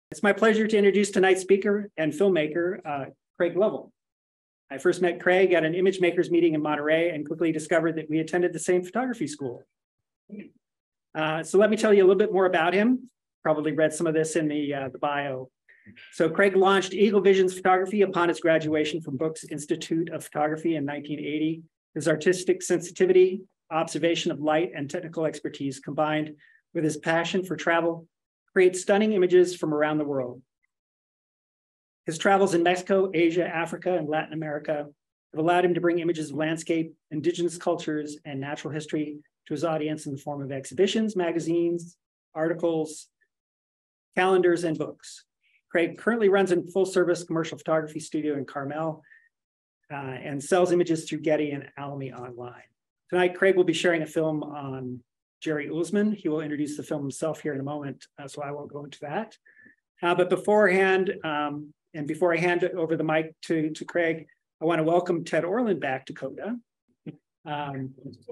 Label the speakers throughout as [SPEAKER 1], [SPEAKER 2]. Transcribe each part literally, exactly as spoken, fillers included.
[SPEAKER 1] It's my pleasure to introduce tonight's speaker and filmmaker, uh, Craig Lovell. I first met Craig at an image makers meeting in Monterey and quickly discovered that we attended the same photography school. Uh, so let me tell you a little bit more about him. Probably read some of this in the, uh, the bio. So Craig launched Eagle Visions Photography upon his graduation from Brooks Institute of Photography in nineteen eighty. His artistic sensitivity, observation of light, and technical expertise combined with his passion for travel create stunning images from around the world. His travels in Mexico, Asia, Africa, and Latin America have allowed him to bring images of landscape, indigenous cultures, and natural history to his audience in the form of exhibitions, magazines, articles, calendars, and books. Craig currently runs a full-service commercial photography studio in Carmel uh, and sells images through Getty and Alamy online. Tonight, Craig will be sharing a film on Jerry Uelsmann. He will introduce the film himself here in a moment, uh, so I won't go into that. Uh, but beforehand, um, and before I hand over the mic to, to Craig, I want to welcome Ted Orland back to CODA. Um,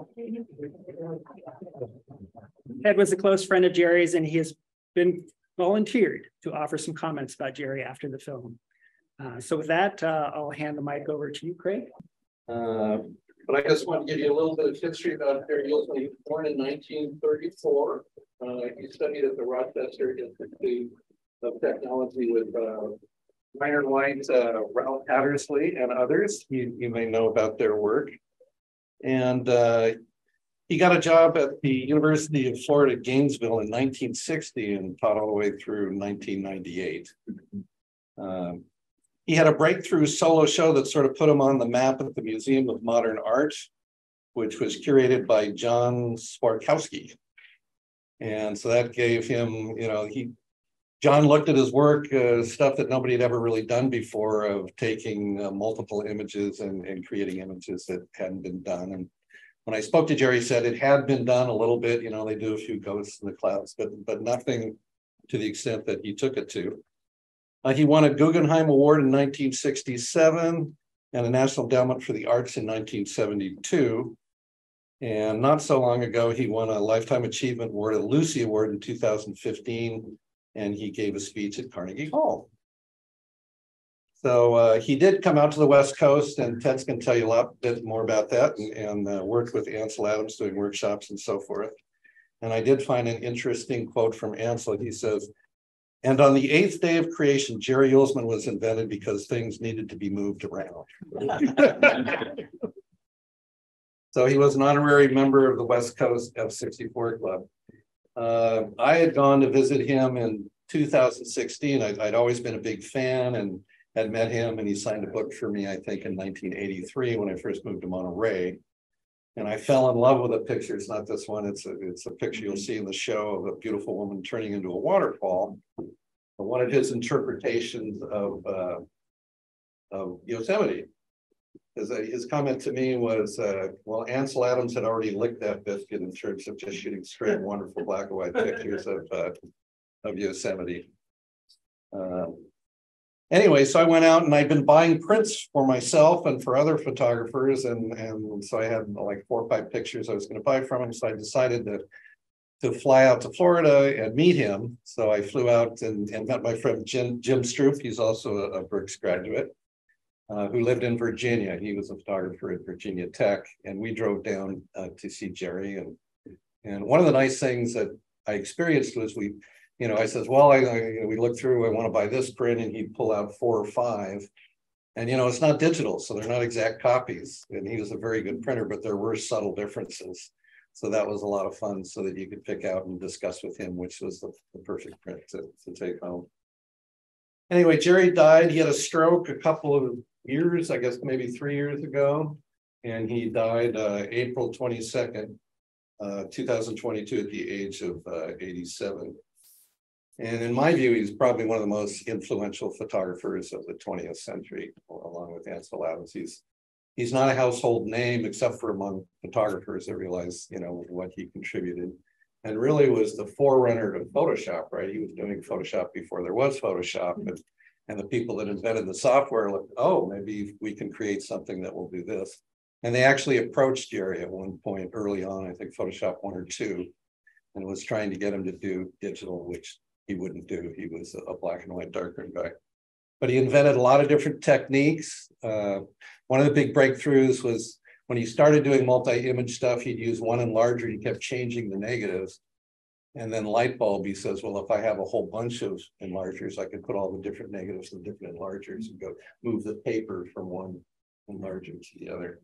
[SPEAKER 1] Ted was a close friend of Jerry's, and he has been volunteered to offer some comments about Jerry after the film. Uh, so with that, uh, I'll hand the mic over to you, Craig.
[SPEAKER 2] Uh, but I just want to give you a little bit of history about Jerry Uelsmann. He was born in nineteen thirty-four. Uh, he studied at the Rochester Institute of Technology with uh, Minor White, uh, Ralph Hattersley, and others. You, you may know about their work. And uh, he got a job at the University of Florida, Gainesville in nineteen sixty and taught all the way through nineteen ninety-eight. Um, he had a breakthrough solo show that sort of put him on the map at the Museum of Modern Art, which was curated by John Swarkowski. And so that gave him, you know, he, John looked at his work, uh, stuff that nobody had ever really done before, of taking uh, multiple images and, and creating images that hadn't been done. And when I spoke to Jerry, he said it had been done a little bit, you know, they do a few ghosts in the clouds, but, but nothing to the extent that he took it to. Uh, he won a Guggenheim Award in nineteen sixty-seven and a National Endowment for the Arts in nineteen seventy-two. And not so long ago, he won a Lifetime Achievement Award, a Lucy Award in two thousand fifteen, and he gave a speech at Carnegie Hall. So uh, he did come out to the West Coast, and Ted's going to tell you a lot bit more about that, and, and uh, worked with Ansel Adams doing workshops and so forth. And I did find an interesting quote from Ansel. He says, "And on the eighth day of creation, Jerry Uelsmann was invented because things needed to be moved around." So he was an honorary member of the West Coast F sixty-four Club. Uh, I had gone to visit him in two thousand sixteen. I'd, I'd always been a big fan and had met him, and he signed a book for me, I think, in nineteen eighty-three when I first moved to Monterey. And I fell in love with the picture. It's not this one. It's a, it's a picture you'll see in the show of a beautiful woman turning into a waterfall. But one of his interpretations of, uh, of Yosemite. His, uh, his comment to me was, uh, well, Ansel Adams had already licked that biscuit in terms of just shooting straight, wonderful black and white pictures of, uh, of Yosemite. Um, Anyway, so I went out and I'd been buying prints for myself and for other photographers. And, and so I had like four or five pictures I was going to buy from him. So I decided to, to fly out to Florida and meet him. So I flew out and, and met my friend Jim, Jim Stroop. He's also a, a Brooks graduate uh, who lived in Virginia. He was a photographer at Virginia Tech. And we drove down uh, to see Jerry. And, and one of the nice things that I experienced was we, you know, I says, well, I, I you know, we looked through, I want to buy this print, and he'd pull out four or five. And, you know, it's not digital, so they're not exact copies. And he was a very good printer, but there were subtle differences. So that was a lot of fun, so that you could pick out and discuss with him which was the, the perfect print to, to take home. Anyway, Jerry died. He had a stroke a couple of years, I guess maybe three years ago. And he died uh, April twenty-second, uh, two thousand twenty-two at the age of uh, eighty-seven. And in my view, he's probably one of the most influential photographers of the twentieth century, along with Ansel Adams. He's, he's not a household name, except for among photographers that realize, you know, what he contributed. And really was the forerunner to Photoshop, right? He was doing Photoshop before there was Photoshop. And, and the people that invented the software looked, oh, maybe we can create something that will do this. And they actually approached Jerry at one point early on, I think Photoshop one or two, and was trying to get him to do digital, which he wouldn't do. He was a black and white darkroom guy. But he invented a lot of different techniques. Uh, one of the big breakthroughs was when he started doing multi-image stuff, he'd use one enlarger, he kept changing the negatives. And then light bulb, he says, well, if I have a whole bunch of enlargers, I can put all the different negatives in different enlargers and go move the paper from one enlarger to the other.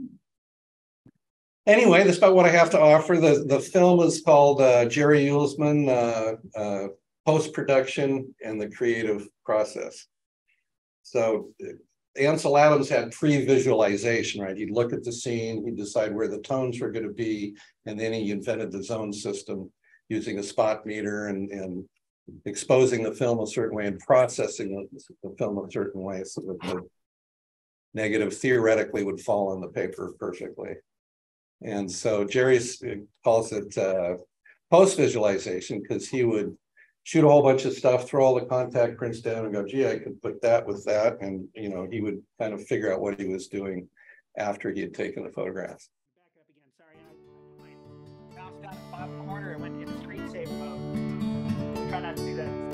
[SPEAKER 2] Anyway, that's about what I have to offer. The, the film is called uh, Jerry Uelsmann, uh, uh, Post-Production and the Creative Process. So Ansel Adams had pre-visualization, right? He'd look at the scene, he'd decide where the tones were going to be, and then he invented the zone system using a spot meter and, and exposing the film a certain way and processing the, the film a certain way so that the negative theoretically would fall on the paper perfectly. And so Jerry calls it uh, post-visualization because he would shoot a whole bunch of stuff, throw all the contact prints down and go, gee, I could put that with that. And, you know, he would kind of figure out what he was doing after he had taken the photographs.
[SPEAKER 1] Back up again, sorry, I, my mouse got in the bottom corner and went in screensaver mode. Try not to do that.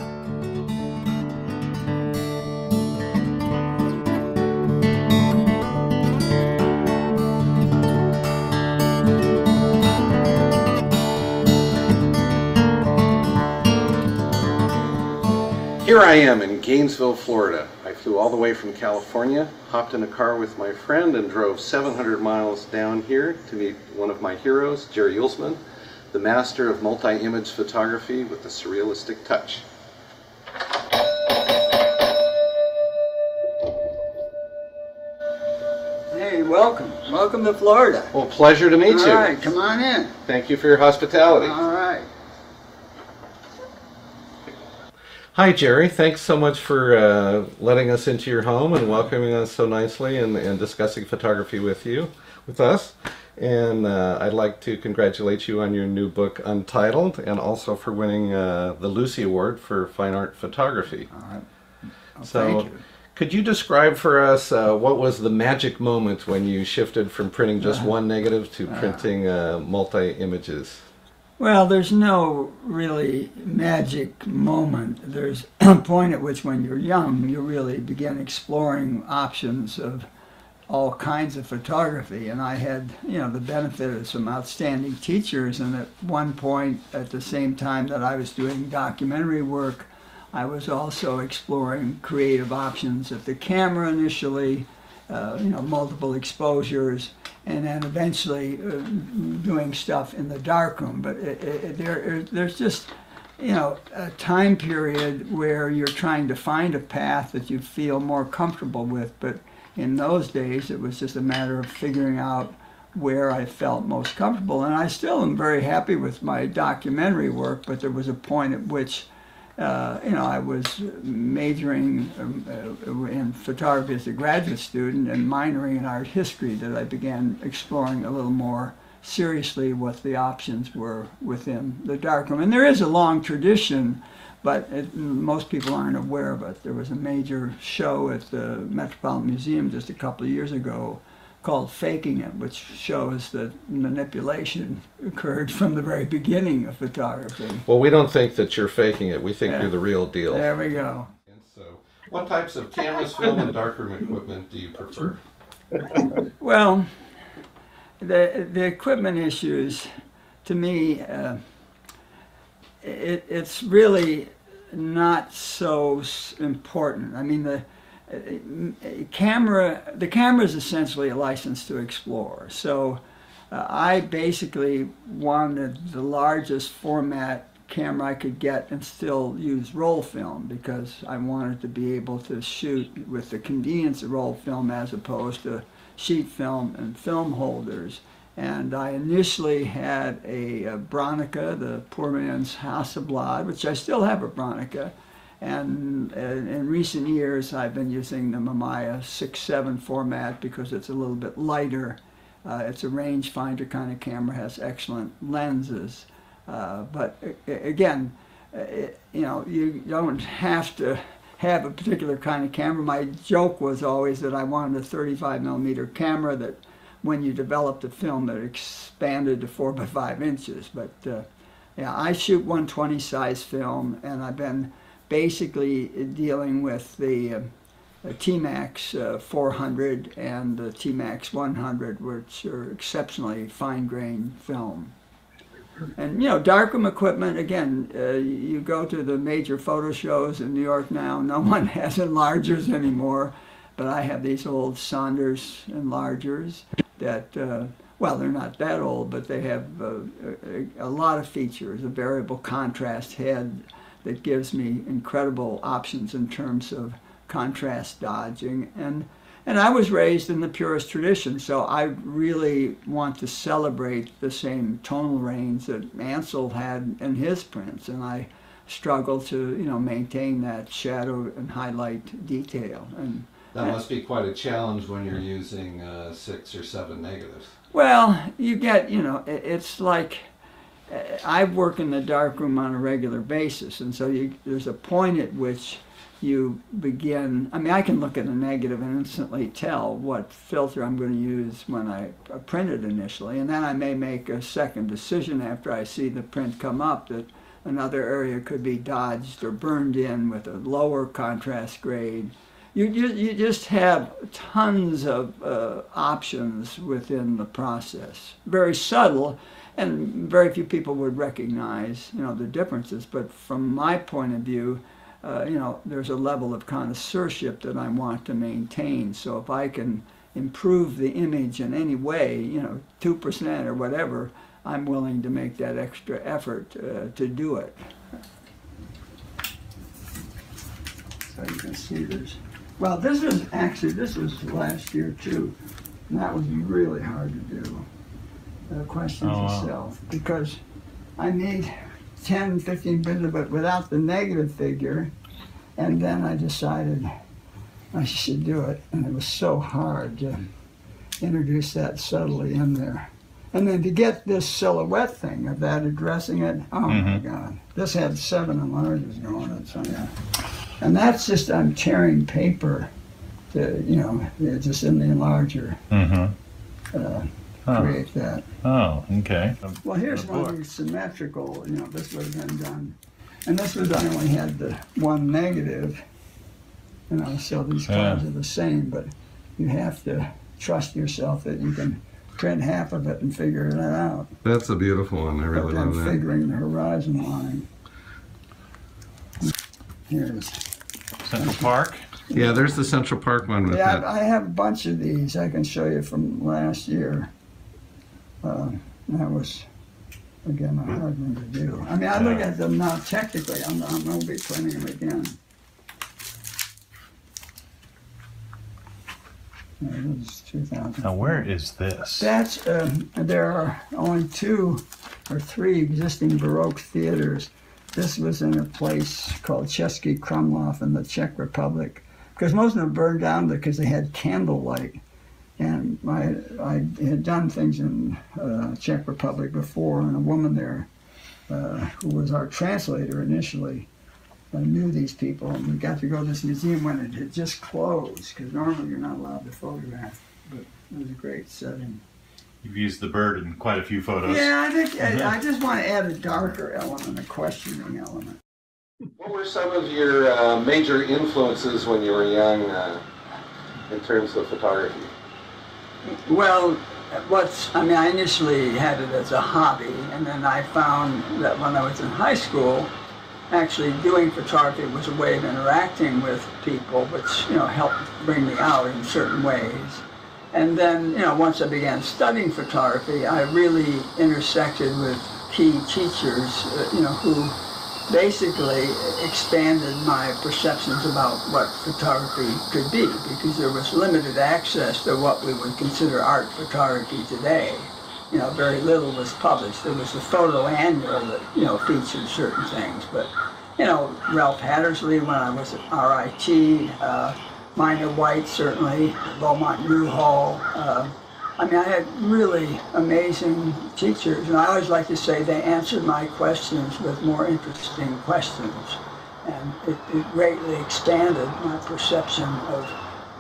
[SPEAKER 2] Here I am in Gainesville, Florida. I flew all the way from California, hopped in a car with my friend and drove seven hundred miles down here to meet one of my heroes, Jerry Uelsmann, the master of multi-image photography with a surrealistic touch.
[SPEAKER 3] Hey, welcome. Welcome to Florida.
[SPEAKER 2] Well, pleasure to meet you.
[SPEAKER 3] All right, come on in.
[SPEAKER 2] Thank you for your hospitality.
[SPEAKER 3] All right.
[SPEAKER 2] Hi, Jerry. Thanks so much for uh, letting us into your home and welcoming us so nicely and, and discussing photography with you, with us. And uh, I'd like to congratulate you on your new book, Untitled, and also for winning uh, the Lucy Award for Fine Art Photography.
[SPEAKER 3] All right. Well,
[SPEAKER 2] so,
[SPEAKER 3] thank you.
[SPEAKER 2] Could you describe for us uh, what was the magic moment when you shifted from printing just uh, one negative to uh, printing uh, multi-images?
[SPEAKER 3] Well, there's no really magic moment. There's a point at which when you're young, you really begin exploring options of all kinds of photography. And I had, you know, the benefit of some outstanding teachers. And at one point, at the same time that I was doing documentary work, I was also exploring creative options of the camera initially, uh, you know, multiple exposures, and then eventually uh, doing stuff in the darkroom. But it, it, there, there's just, you know, a time period where you're trying to find a path that you feel more comfortable with. But in those days, it was just a matter of figuring out where I felt most comfortable. And I still am very happy with my documentary work, but there was a point at which Uh, you know, I was majoring um, uh, in photography as a graduate student and minoring in art history that I began exploring a little more seriously what the options were within the darkroom. And there is a long tradition, but it, most people aren't aware of it. There was a major show at the Metropolitan Museum just a couple of years ago called Faking It, which shows that manipulation occurred from the very beginning of photography.
[SPEAKER 2] Well, we don't think that you're faking it. We think
[SPEAKER 3] yeah.
[SPEAKER 2] you're the real deal.
[SPEAKER 3] There we go.
[SPEAKER 2] And so, what types of cameras, film, and darkroom equipment do you prefer?
[SPEAKER 3] Well, the the equipment issues, to me, uh, it, it's really not so important. I mean, the camera, the camera is essentially a license to explore. So uh, I basically wanted the largest format camera I could get and still use roll film, because I wanted to be able to shoot with the convenience of roll film as opposed to sheet film and film holders. And I initially had a, a Bronica, the poor man's Hasselblad, which I still have a Bronica. And uh, in recent years, I've been using the Mamiya six seven format because it's a little bit lighter. Uh, it's a rangefinder kind of camera, has excellent lenses. Uh, but uh, again, uh, it, you know, you don't have to have a particular kind of camera. My joke was always that I wanted a thirty-five millimeter camera that when you developed a film that expanded to four by five inches. But uh, yeah, I shoot one twenty size film, and I've been basically dealing with the uh, the T-Max uh, four hundred and the T-Max one hundred, which are exceptionally fine-grained film. And, you know, darkroom equipment, again, uh, you go to the major photo shows in New York now, no one has enlargers anymore, but I have these old Saunders enlargers that, uh, well, they're not that old, but they have uh, a, a lot of features, a variable contrast head that gives me incredible options in terms of contrast dodging. And And I was raised in the purist tradition, so I really want to celebrate the same tonal range that Ansel had in his prints, and I struggle to, you know, maintain that shadow and highlight detail. And
[SPEAKER 2] that must be quite a challenge when you're using uh, six or seven negatives.
[SPEAKER 3] Well, you get, you know, it's like I work in the darkroom on a regular basis, and so you, there's a point at which you begin, I mean, I can look at a negative and instantly tell what filter I'm going to use when I print it initially, and then I may make a second decision after I see the print come up that another area could be dodged or burned in with a lower contrast grade. You, you, you just have tons of uh, options within the process. Very subtle, and very few people would recognize, you know, the differences, but from my point of view, Uh, you know, there's a level of connoisseurship that I want to maintain. So if I can improve the image in any way, you know, two percent or whatever, I'm willing to make that extra effort uh, to do it. So you can see there's, well, this was actually, this was last year too. And that was really hard to do, the questions
[SPEAKER 4] oh, wow.
[SPEAKER 3] itself, because I made ten, fifteen bits of it without the negative figure, and then I decided I should do it, and it was so hard to introduce that subtly in there. And then to get this silhouette thing of that addressing it, oh mm-hmm. my God. This had seven enlargers going on, so yeah. And that's just, I'm tearing paper to, you know, just in the enlarger.
[SPEAKER 4] Mm-hmm.
[SPEAKER 3] Uh,
[SPEAKER 4] Oh.
[SPEAKER 3] create that.
[SPEAKER 4] Oh, okay.
[SPEAKER 3] Well, here's one of these symmetrical, you know, this would have been done. And this was, I only had the one negative, you know, so these colors
[SPEAKER 4] yeah.
[SPEAKER 3] are the same, but you have to trust yourself that you can print half of it and figure that out.
[SPEAKER 2] That's a beautiful one, I really
[SPEAKER 3] but
[SPEAKER 2] love that.
[SPEAKER 3] Figuring the horizon line. Here's
[SPEAKER 4] Central Park?
[SPEAKER 2] Yeah, there's the Central Park one with
[SPEAKER 3] yeah,
[SPEAKER 2] that.
[SPEAKER 3] I have a bunch of these I can show you from last year. Uh, that was, again, a hard one to do. I mean, I look at them now technically. I'm, I'm going to be printing them again. This is two thousand.
[SPEAKER 4] Now, where is this?
[SPEAKER 3] That's, um, there are only two or three existing Baroque theaters. This was in a place called Český Krumlov in the Czech Republic, because most of them burned down because they had candlelight. And I, I had done things in uh, Czech Republic before, and a woman there uh, who was our translator initially uh, knew these people, and we got to go to this museum when it had just closed, because normally you're not allowed to photograph, but it was a great setting.
[SPEAKER 4] You've used the bird in quite a few photos.
[SPEAKER 3] Yeah, I think
[SPEAKER 4] Mm-hmm.
[SPEAKER 3] I, I just want to add a darker element, a questioning element.
[SPEAKER 2] What were some of your uh, major influences when you were young uh, in terms of photography?
[SPEAKER 3] Well, what's, I mean, I initially had it as a hobby, and then I found that when I was in high school, actually doing photography was a way of interacting with people, which, you know, helped bring me out in certain ways. And then, you know, once I began studying photography, I really intersected with key teachers, uh, you know, who basically expanded my perceptions about what photography could be, because there was limited access to what we would consider art photography today. You know, very little was published. There was the photo annual that, you know, featured certain things, but, you know, Ralph Hattersley when I was at R I T, uh, Minor White certainly, Beaumont Newhall. Uh, I mean, I had really amazing teachers, and I always like to say they answered my questions with more interesting questions. And it, it greatly expanded my perception of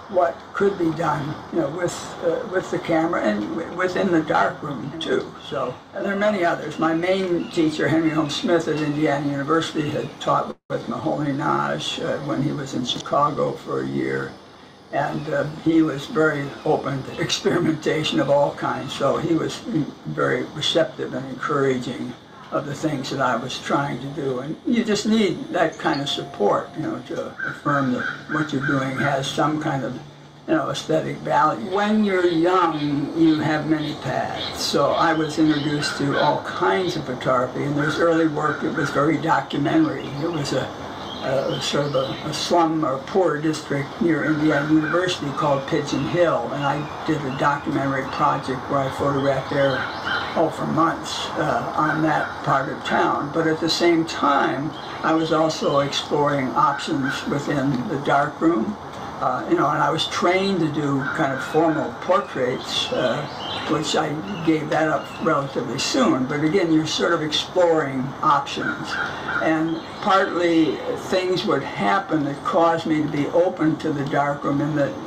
[SPEAKER 3] what could be done, you know, with uh, with the camera and w within the darkroom too. So, and there are many others. My main teacher, Henry Holmes Smith at Indiana University, had taught with Mahoney Naj uh, when he was in Chicago for a year, and uh, he was very open to experimentation of all kinds. So he was very receptive and encouraging of the things that I was trying to do. And you just need that kind of support, you know, to affirm that what you're doing has some kind of, you know, aesthetic value. When you're young, you have many paths. So I was introduced to all kinds of photography, and there's early work that was very documentary. It was a, a sort of a, a slum or poor district near Indiana University called Pigeon Hill, and I did a documentary project where I photographed there oh, for months uh, on that part of town. But at the same time, I was also exploring options within the darkroom. Uh, you know, and I was trained to do kind of formal portraits, uh, which I gave that up relatively soon. But again, you're sort of exploring options. And partly things would happen that caused me to be open to the darkroom, in that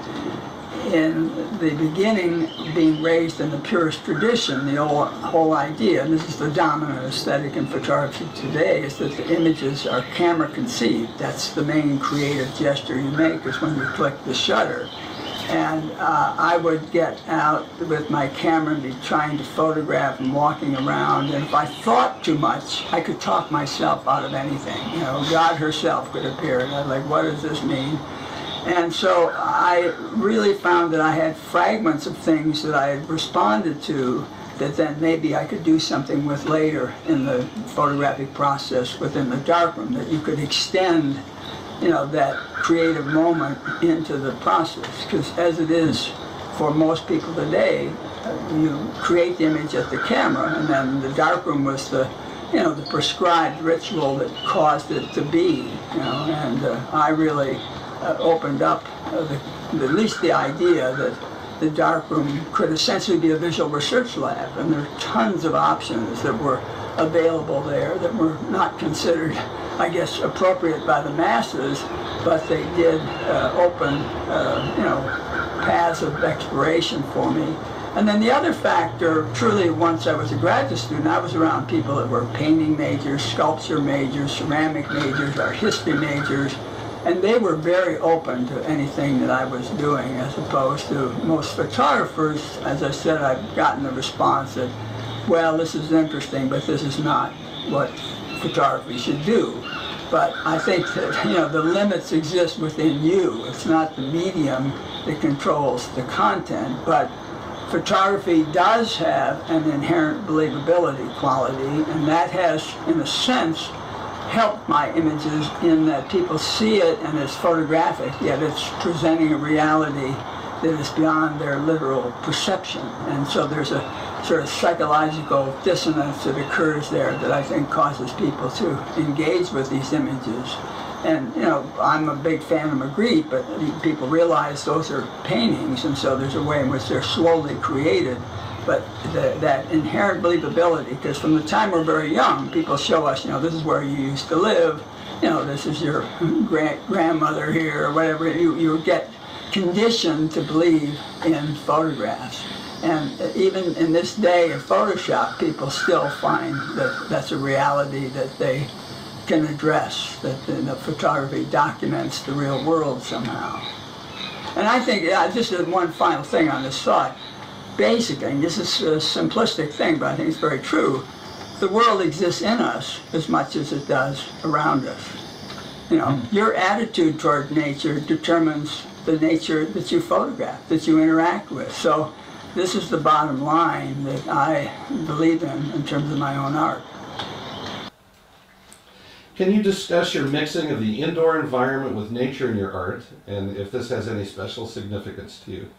[SPEAKER 3] in the beginning, being raised in the purist tradition, the whole, whole idea, and this is the dominant aesthetic in photography today, is that the images are camera conceived. That's the main creative gesture you make, is when you click the shutter. And uh, I would get out with my camera and be trying to photograph and walking around, and if I thought too much, I could talk myself out of anything. You know, God herself could appear, and I'd like, what does this mean? And so I really found that I had fragments of things that I had responded to that then maybe I could do something with later in the photographic process within the darkroom, that you could extend, you know, that creative moment into the process. Because as it is for most people today, you create the image at the camera, and then the darkroom was the, you know, the prescribed ritual that caused it to be, you know, and uh, I really Uh, opened up uh, the, at least the idea that the darkroom could essentially be a visual research lab, and there are tons of options that were available there that were not considered, I guess, appropriate by the masses, but they did uh, open, uh, you know, paths of exploration for me. And then the other factor, truly, once I was a graduate student, I was around people that were painting majors, sculpture majors, ceramic majors, art history majors, and they were very open to anything that I was doing, as opposed to most photographers. As I said, I've gotten a response that, well, this is interesting, but this is not what photography should do. But I think that, you know, the limits exist within you. It's not the medium that controls the content, but photography does have an inherent believability quality, and that has, in a sense, helped my images in that people see it and it's photographic, yet it's presenting a reality that is beyond their literal perception. And so there's a sort of psychological dissonance that occurs there that I think causes people to engage with these images. And, you know, I'm a big fan of Magritte, but people realize those are paintings, and so there's a way in which they're slowly created. But the, that inherent believability, because from the time we're very young, people show us, you know, this is where you used to live, you know, this is your grand grandmother here, or whatever. You, you get conditioned to believe in photographs. And even in this day of Photoshop, people still find that that's a reality that they can address, that the, the photography documents the real world somehow. And I think, yeah, just one final thing on this thought. Basically, and this is a simplistic thing, but I think it's very true, the world exists in us as much as it does around us. You know, mm. your attitude toward nature determines the nature that you photograph, that you interact with. So this is the bottom line that I believe in in terms of my own art.
[SPEAKER 2] Can you discuss your mixing of the indoor environment with nature in your art, and if this has any special significance to you?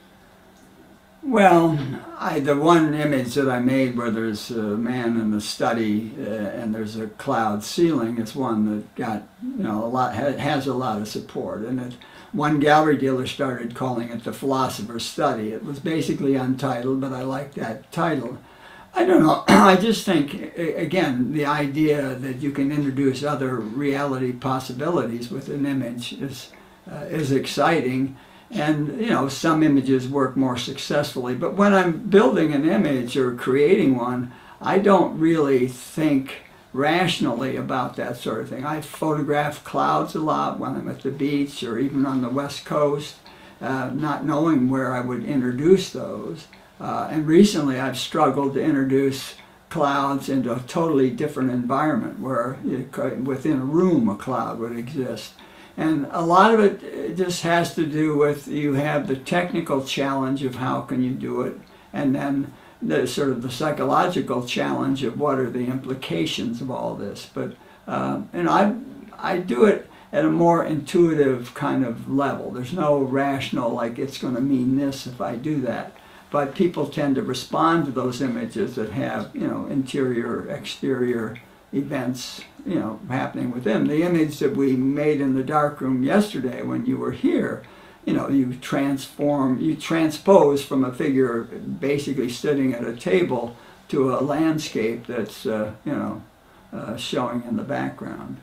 [SPEAKER 3] Well, I, the one image that I made where there's a man in the study uh, and there's a cloud ceiling is one that got, you know, a lot, has a lot of support. And it, one gallery dealer started calling it the philosopher's study. It was basically untitled, but I liked that title. I don't know, I just think, again, the idea that you can introduce other reality possibilities with an image is, uh, is exciting. And, you know, some images work more successfully. But when I'm building an image or creating one, I don't really think rationally about that sort of thing. I photograph clouds a lot when I'm at the beach or even on the West Coast, uh, not knowing where I would introduce those. Uh, and recently I've struggled to introduce clouds into a totally different environment where you could, within a room a cloud would exist. And a lot of it just has to do with you have the technical challenge of how can you do it, and then the sort of the psychological challenge of what are the implications of all this. But uh, and I I do it at a more intuitive kind of level. There's no rational like it's going to mean this if I do that. But people tend to respond to those images that have, you know, interior, exterior events, you know, happening with them. The image that we made in the darkroom yesterday when you were here, you know, you transform, you transpose from a figure basically sitting at a table to a landscape that's, uh, you know, uh, showing in the background.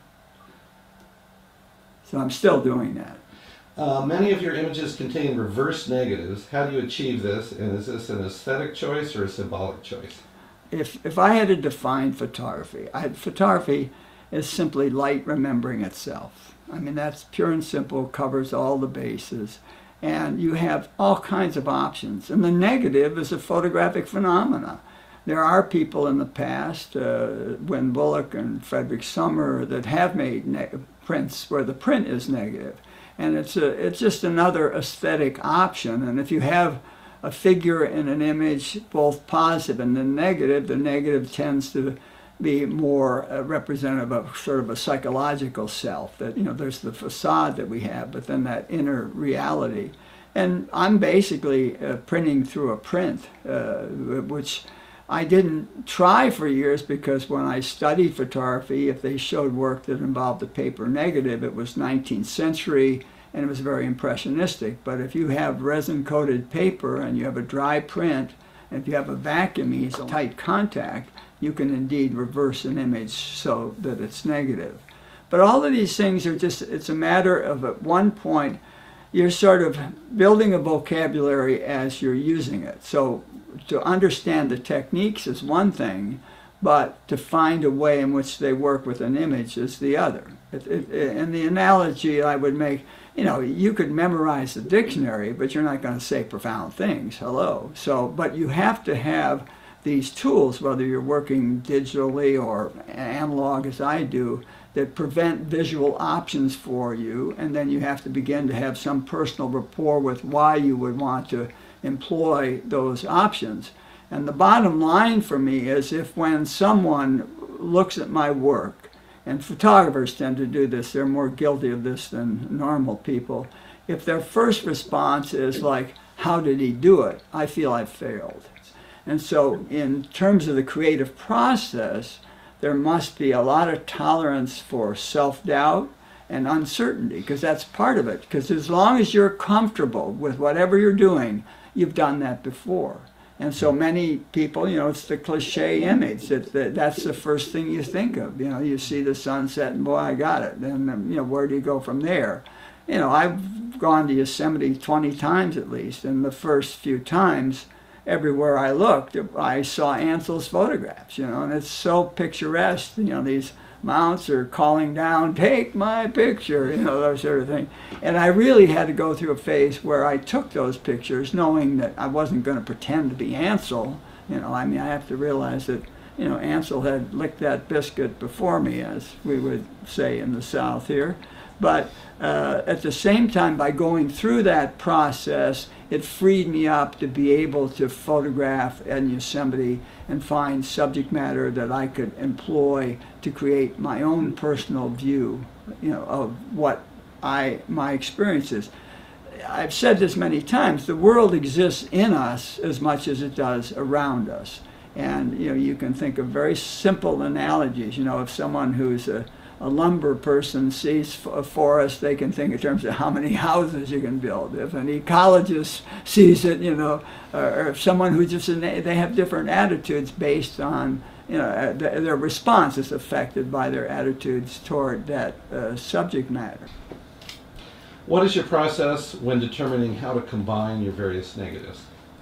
[SPEAKER 3] So I'm still doing that.
[SPEAKER 2] Uh, many of your images contain reverse negatives. How do you achieve this? And is this an aesthetic choice or a symbolic choice?
[SPEAKER 3] If, if I had to define photography, I, photography is simply light remembering itself. I mean, that's pure and simple, covers all the bases. And you have all kinds of options. And the negative is a photographic phenomena. There are people in the past, uh, Wynn Bullock and Frederick Sommer, that have made prints where the print is negative. And it's, a, it's just another aesthetic option. And if you have a figure in an image, both positive and then negative, the negative tends to be more uh, representative of sort of a psychological self. That, you know, there's the facade that we have, but then that inner reality. And I'm basically uh, printing through a print, uh, which I didn't try for years because when I studied photography, if they showed work that involved a paper negative, it was nineteenth century and it was very impressionistic. But if you have resin-coated paper and you have a dry print, and if you have a vacuum easel, tight contact, you can indeed reverse an image so that it's negative. But all of these things are just, it's a matter of at one point, you're sort of building a vocabulary as you're using it. So to understand the techniques is one thing, but to find a way in which they work with an image is the other. It, it, it, and the analogy I would make, you know, you could memorize the dictionary, but you're not going to say profound things, hello. So, but you have to have these tools, whether you're working digitally or analog as I do, that prevent visual options for you, and then you have to begin to have some personal rapport with why you would want to employ those options. And the bottom line for me is if when someone looks at my work, and photographers tend to do this, they're more guilty of this than normal people, if their first response is like, how did he do it? I feel I've failed. And so in terms of the creative process, there must be a lot of tolerance for self-doubt and uncertainty, because that's part of it. Because as long as you're comfortable with whatever you're doing, you've done that before. And so many people, you know, it's the cliche image that, that that's the first thing you think of. You know, you see the sunset and boy, I got it. Then, you know, where do you go from there? You know, I've gone to Yosemite twenty times at least, and the first few times, everywhere I looked, I saw Ansel's photographs, you know, and it's so picturesque. You know, these mounts are calling down, take my picture, you know, that sort of thing. And I really had to go through a phase where I took those pictures knowing that I wasn't going to pretend to be Ansel. You know, I mean, I have to realize that, you know, Ansel had licked that biscuit before me, as we would say in the South here. But uh, at the same time, by going through that process, it freed me up to be able to photograph in Yosemite and find subject matter that I could employ to create my own personal view, you know, of what I my experiences. I've said this many times, the world exists in us as much as it does around us. And, you know, you can think of very simple analogies. You know, if someone who's a a lumber person sees a forest, they can think in terms of how many houses you can build. If an ecologist sees it, you know, or if someone who just, they have different attitudes based on, you know, their response is affected by their attitudes toward that uh, subject matter.
[SPEAKER 2] What is your process when determining how to combine your various negatives?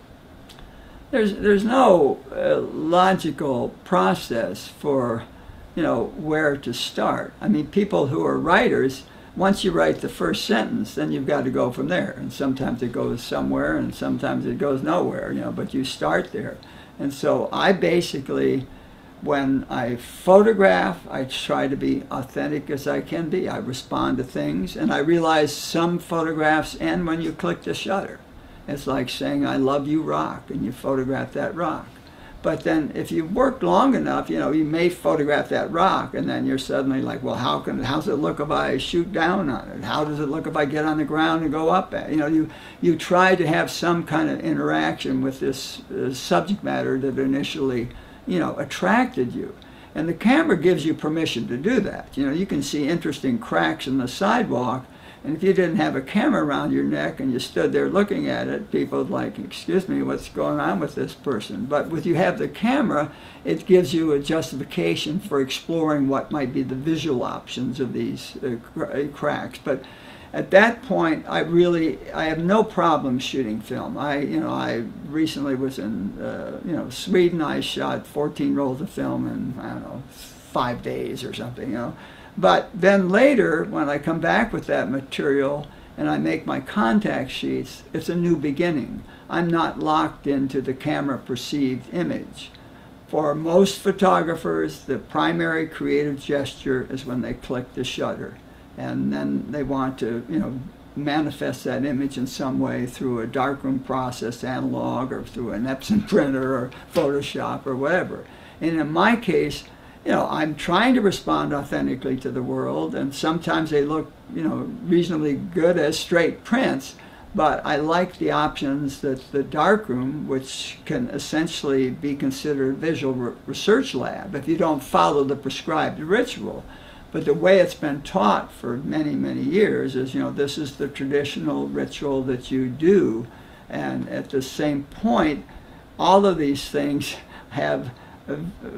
[SPEAKER 3] There's, there's no uh, logical process for, you know, where to start. I mean, people who are writers, once you write the first sentence, then you've got to go from there. And sometimes it goes somewhere and sometimes it goes nowhere, you know, but you start there. And so I basically, when I photograph, I try to be authentic as I can be. I respond to things, and I realize some photographs end when you click the shutter. It's like saying, I love you, rock, and you photograph that rock. But then if you work long enough, you know, you may photograph that rock, and then you're suddenly like, well, how can, how's it look if I shoot down on it? How does it look if I get on the ground and go up at it? You know, you, you try to have some kind of interaction with this uh, subject matter that initially, you know, attracted you. And the camera gives you permission to do that. You know, you can see interesting cracks in the sidewalk, and if you didn't have a camera around your neck and you stood there looking at it, people would like, excuse me, what's going on with this person? But with you have the camera, it gives you a justification for exploring what might be the visual options of these uh, cr cracks. But at that point, I really, I have no problem shooting film. I, you know, I recently was in, uh, you know, Sweden. I shot fourteen rolls of film in, I don't know, five days or something, you know. But then later, when I come back with that material and I make my contact sheets, it's a new beginning. I'm not locked into the camera perceived image. For most photographers, the primary creative gesture is when they click the shutter. And then they want to, you know, manifest that image in some way through a darkroom process, analog, or through an Epson printer or Photoshop or whatever. And in my case, you know, I'm trying to respond authentically to the world, and sometimes they look, you know, reasonably good as straight prints, but I like the options that the darkroom, which can essentially be considered a visual re research lab if you don't follow the prescribed ritual. But the way it's been taught for many, many years is, you know, this is the traditional ritual that you do, and at the same point, all of these things have Uh,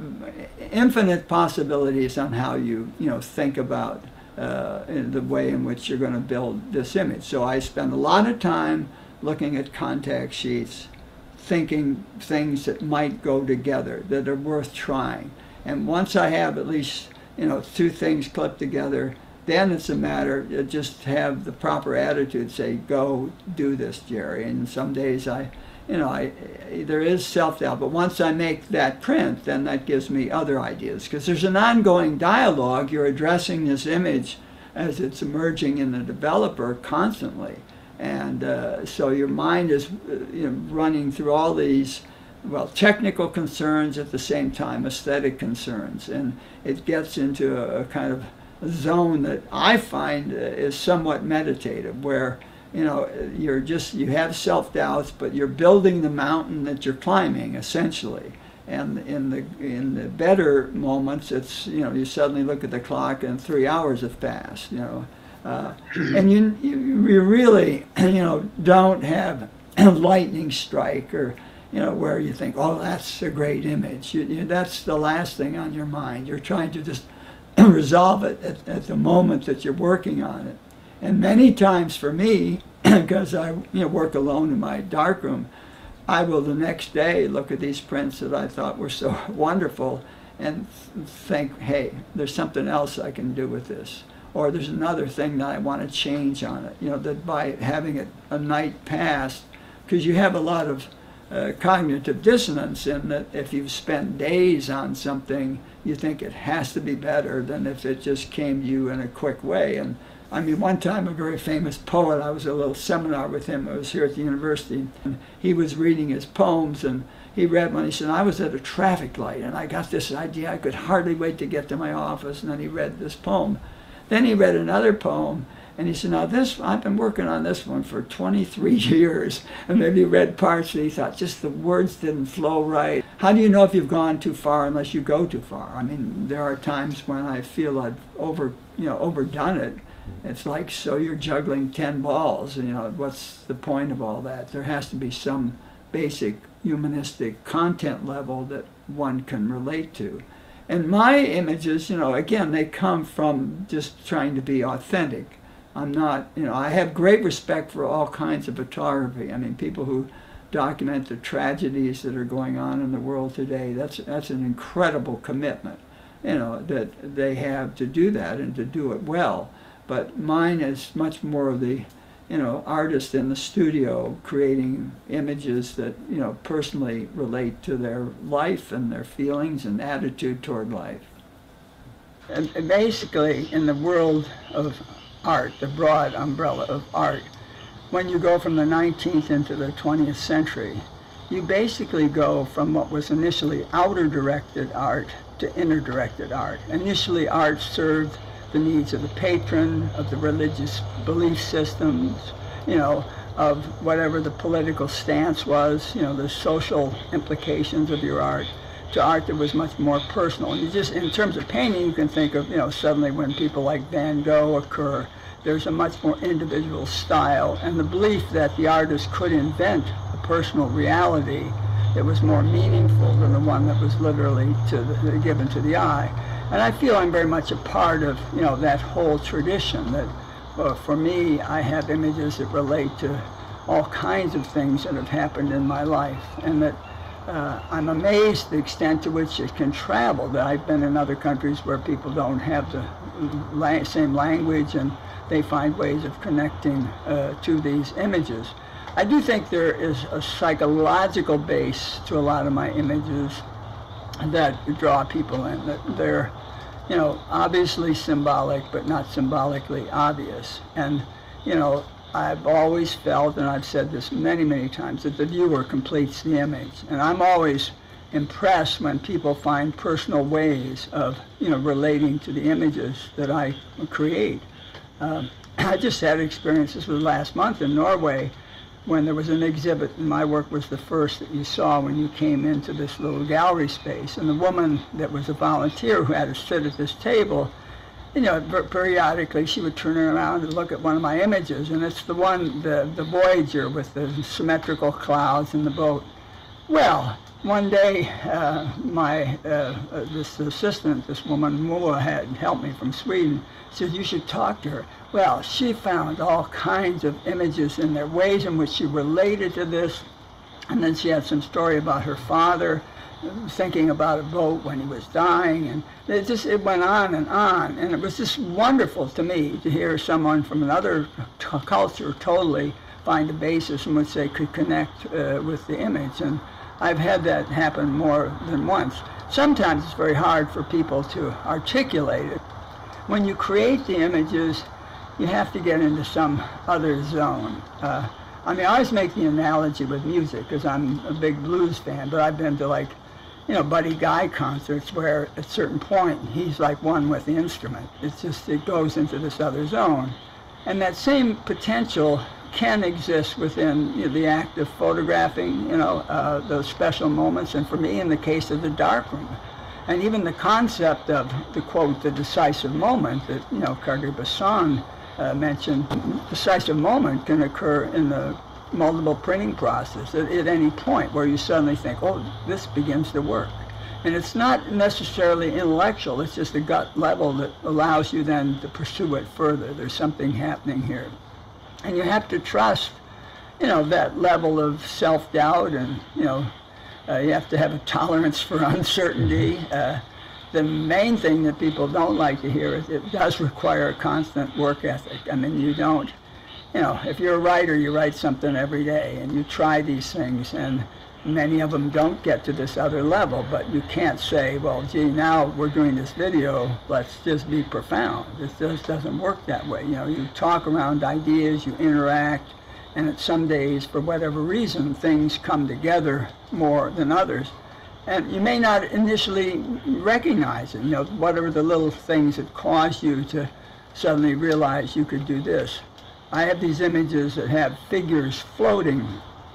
[SPEAKER 3] infinite possibilities on how you, you know, think about uh, in the way in which you're going to build this image. So I spend a lot of time looking at contact sheets, thinking things that might go together, that are worth trying. And once I have at least, you know, two things clipped together, then it's a matter of just have the proper attitude, say, go do this, Jerry. And some days I, you know, I, there is self-doubt, but once I make that print, then that gives me other ideas, because there's an ongoing dialogue. You're addressing this image as it's emerging in the developer constantly, and uh, so your mind is, you know, running through all these, well, technical concerns at the same time, aesthetic concerns, and it gets into a, a kind of zone that I find is somewhat meditative, where, you know, you're just, you have self-doubts, but you're building the mountain that you're climbing, essentially. And in the in the better moments, it's, you know, you suddenly look at the clock and three hours have passed, you know. Uh, and you, you, you really, you know, don't have a lightning strike, or, you know, where you think, oh, that's a great image. You, you, that's the last thing on your mind. You're trying to just resolve it at, at the moment that you're working on it. And many times for me, because I, you know, work alone in my darkroom, I will the next day look at these prints that I thought were so wonderful and think, hey, there's something else I can do with this. Or there's another thing that I want to change on it. You know, that by having it a night past, because you have a lot of uh, cognitive dissonance in that if you've spent days on something, you think it has to be better than if it just came to you in a quick way. And I mean, one time a very famous poet, I was at a little seminar with him, I was here at the university, and he was reading his poems, and he read one, he said, I was at a traffic light, and I got this idea, I could hardly wait to get to my office, and then he read this poem. Then he read another poem, and he said, now this, I've been working on this one for twenty-three years, and maybe he read parts, and he thought, just the words didn't flow right. How do you know if you've gone too far unless you go too far? I mean, there are times when I feel I've over, you know, overdone it. It's like, so you're juggling ten balls, you know, what's the point of all that? There has to be some basic humanistic content level that one can relate to. And my images, you know, again, they come from just trying to be authentic. I'm not, you know, I have great respect for all kinds of photography. I mean, people who document the tragedies that are going on in the world today, that's, that's an incredible commitment, you know, that they have to do that and to do it well. But mine is much more of the, you know, artist in the studio creating images that, you know, personally relate to their life and their feelings and attitude toward life. And basically, in the world of art, the broad umbrella of art, when you go from the nineteenth into the twentieth century, you basically go from what was initially outer-directed art to inner-directed art. Initially, art served the needs of the patron, of the religious belief systems, you know, of whatever the political stance was, you know, the social implications of your art, to art that was much more personal. And you just, in terms of painting, you can think of, you know, suddenly when people like Van Gogh occur, there's a much more individual style, and the belief that the artist could invent a personal reality that was more meaningful than the one that was literally to the, given to the eye. And I feel I'm very much a part of, you know, that whole tradition, that uh, for me, I have images that relate to all kinds of things that have happened in my life, and that uh, I'm amazed the extent to which it can travel. That I've been in other countries where people don't have the la same language, and they find ways of connecting uh, to these images. I do think there is a psychological base to a lot of my images that draw people in, that they're, you know, obviously symbolic, but not symbolically obvious. And, you know, I've always felt, and I've said this many, many times, that the viewer completes the image. And I'm always impressed when people find personal ways of, you know, relating to the images that I create. Um, I just had experiences with last month in Norway when there was an exhibit, and my work was the first that you saw when you came into this little gallery space. And the woman that was a volunteer who had to sit at this table, you know, periodically she would turn around and look at one of my images, and it's the one, the, the Voyager with the symmetrical clouds in the boat. Well, one day, uh, my, uh, uh, this assistant, this woman, Mua, had helped me from Sweden, said, you should talk to her. Well, she found all kinds of images in there, ways in which she related to this. And then she had some story about her father thinking about a boat when he was dying. And it just, it went on and on. And it was just wonderful to me to hear someone from another culture totally find a basis in which they could connect uh, with the image. And I've had that happen more than once. Sometimes it's very hard for people to articulate it. When you create the images, you have to get into some other zone. Uh, I mean, I always make the analogy with music, because I'm a big blues fan, but I've been to, like, you know, Buddy Guy concerts where at a certain point he's like one with the instrument. It's just, it goes into this other zone. And that same potential can exist within, you know, the act of photographing, you know, uh, those special moments. And for me, in the case of the darkroom, and even the concept of the quote, the decisive moment that, you know, Cartier-Bresson uh, mentioned, decisive moment can occur in the multiple printing process at, at any point where you suddenly think, oh, this begins to work. And it's not necessarily intellectual, it's just a gut level that allows you then to pursue it further. There's something happening here. And you have to trust, you know, that level of self-doubt, and, you know, uh, you have to have a tolerance for uncertainty. Uh, the main thing that people don't like to hear is it does require a constant work ethic. I mean, you don't, you know, if you're a writer, you write something every day, and you try these things, and many of them don't get to this other level, but you can't say, well, gee, now we're doing this video, let's just be profound. It just doesn't work that way. You know, you talk around ideas, you interact, and at some days, for whatever reason, things come together more than others. And you may not initially recognize it, you know, what are the little things that cause you to suddenly realize you could do this. I have these images that have figures floating,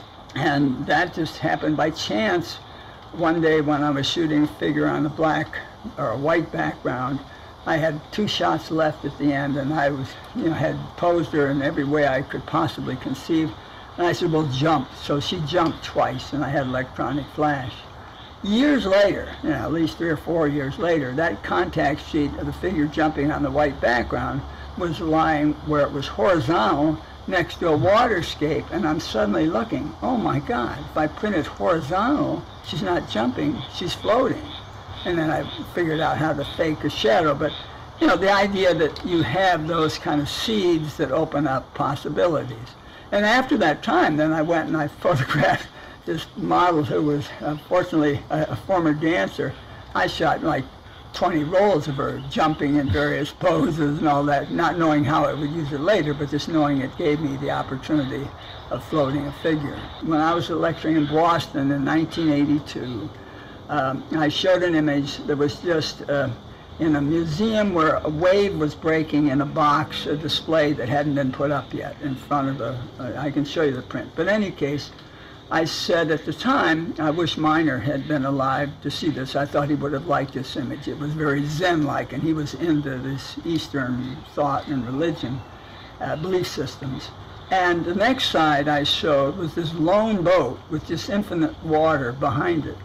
[SPEAKER 3] and that just happened by chance. One day when I was shooting a figure on a black or a white background, I had two shots left at the end, and I was, you know, had posed her in every way I could possibly conceive. And I said, well, jump. So she jumped twice, and I had electronic flash. Years later, you know, at least three or four years later, that contact sheet of the figure jumping on the white background was lying where it was horizontal next to a waterscape, and I'm suddenly looking, oh my God, if I print it horizontal, she's not jumping, she's floating. And then I figured out how to fake a shadow, but you know, the idea that you have those kind of seeds that open up possibilities. And after that time, then I went and I photographed this model who was unfortunately a, a former dancer. I shot like twenty rolls of her jumping in various poses and all that, not knowing how I would use it later, but just knowing it gave me the opportunity of floating a figure. When I was lecturing in Boston in nineteen eighty-two, um, I showed an image that was just uh, in a museum where a wave was breaking in a box, a display that hadn't been put up yet in front of a, uh, I can show you the print. But in any case, I said at the time, I wish Miner had been alive to see this. I thought he would have liked this image. It was very Zen-like, and he was into this Eastern thought and religion, uh, belief systems. And the next side I showed was this lone boat with just infinite water behind it.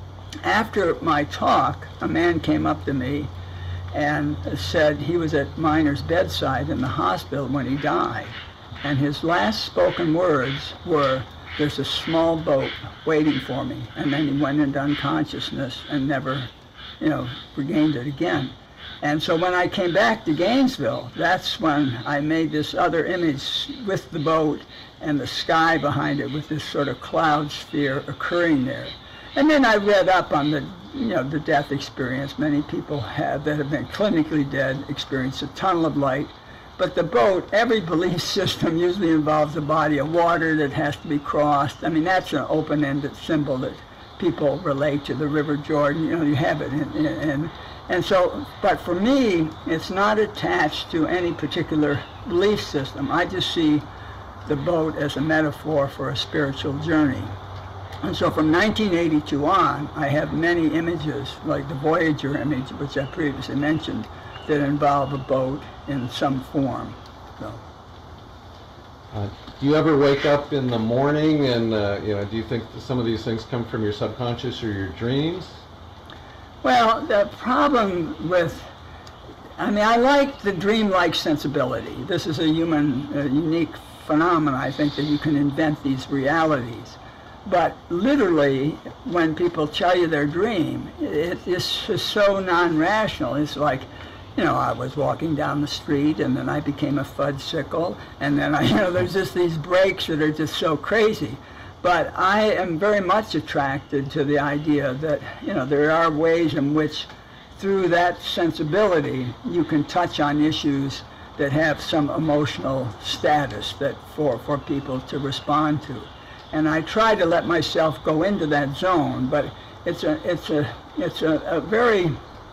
[SPEAKER 3] After my talk, a man came up to me and said he was at Miner's bedside in the hospital when he died. And his last spoken words were, "There's a small boat waiting for me." And then he went into unconsciousness and never, you know, regained it again. And so when I came back to Gainesville, that's when I made this other image with the boat and the sky behind it with this sort of cloud sphere occurring there. And then I read up on the, you know, the death experience. Many people have that have been clinically dead experience a tunnel of light. But the boat, every belief system usually involves a body of water that has to be crossed. I mean, that's an open-ended symbol that people relate to the River Jordan. You know, you have it. In, in, in, and so, but for me, it's not attached to any particular belief system. I just see the boat as a metaphor for a spiritual journey. And so from nineteen eighty-two on, I have many images, like the Voyager image, which I previously mentioned, that involve a boat in some form. So.
[SPEAKER 2] Uh, do you ever wake up in the morning and, uh, you know, do you think some of these things come from your subconscious or your dreams?
[SPEAKER 3] Well, the problem with, I mean, I like the dream-like sensibility. This is a human, uh, unique phenomenon, I think, that you can invent these realities. But literally, when people tell you their dream, it is just so non-rational. It's like, you know, I was walking down the street and then I became a fudgesicle, and then I, you know, there's just these breaks that are just so crazy. But I am very much attracted to the idea that, you know, there are ways in which, through that sensibility, you can touch on issues that have some emotional status that for, for people to respond to. And I try to let myself go into that zone, but it's a, it's a, it's a, a very,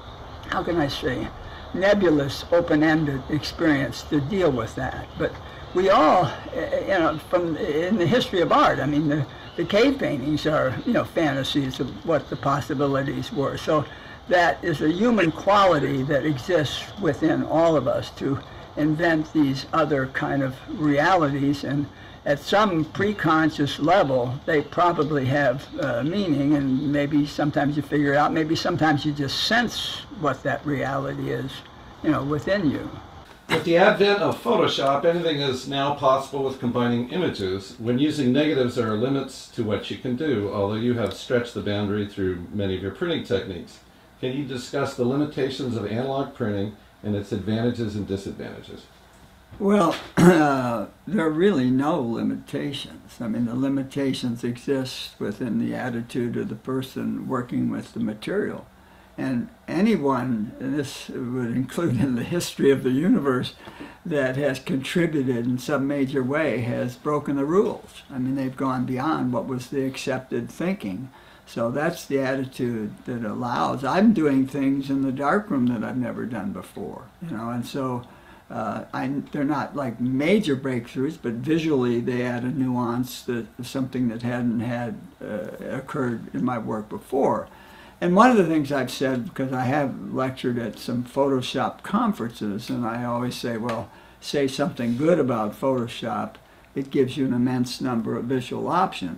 [SPEAKER 3] how can I say, nebulous, open-ended experience to deal with that. But we all, you know, from in the history of art, I mean, the, the cave paintings are, you know, fantasies of what the possibilities were. So that is a human quality that exists within all of us to invent these other kind of realities, and at some pre-conscious level, they probably have uh, meaning, and maybe sometimes you figure it out, maybe sometimes you just sense what that reality is, you know, within you.
[SPEAKER 5] With the advent of Photoshop, anything is now possible with combining images. When using negatives, there are limits to what you can do, although you have stretched the boundary through many of your printing techniques. Can you discuss the limitations of analog printing and its advantages and disadvantages?
[SPEAKER 3] Well, uh, there are really no limitations. I mean, the limitations exist within the attitude of the person working with the material. And anyone, and this would include in the history of the universe, that has contributed in some major way has broken the rules. I mean, they've gone beyond what was the accepted thinking. So that's the attitude that allows. I'm doing things in the darkroom that I've never done before, you know, and so Uh, I, they're not like major breakthroughs, but visually they add a nuance, that something that hadn't had uh, occurred in my work before. And one of the things I've said, because I have lectured at some Photoshop conferences, and I always say, well, say something good about Photoshop, it gives you an immense number of visual options.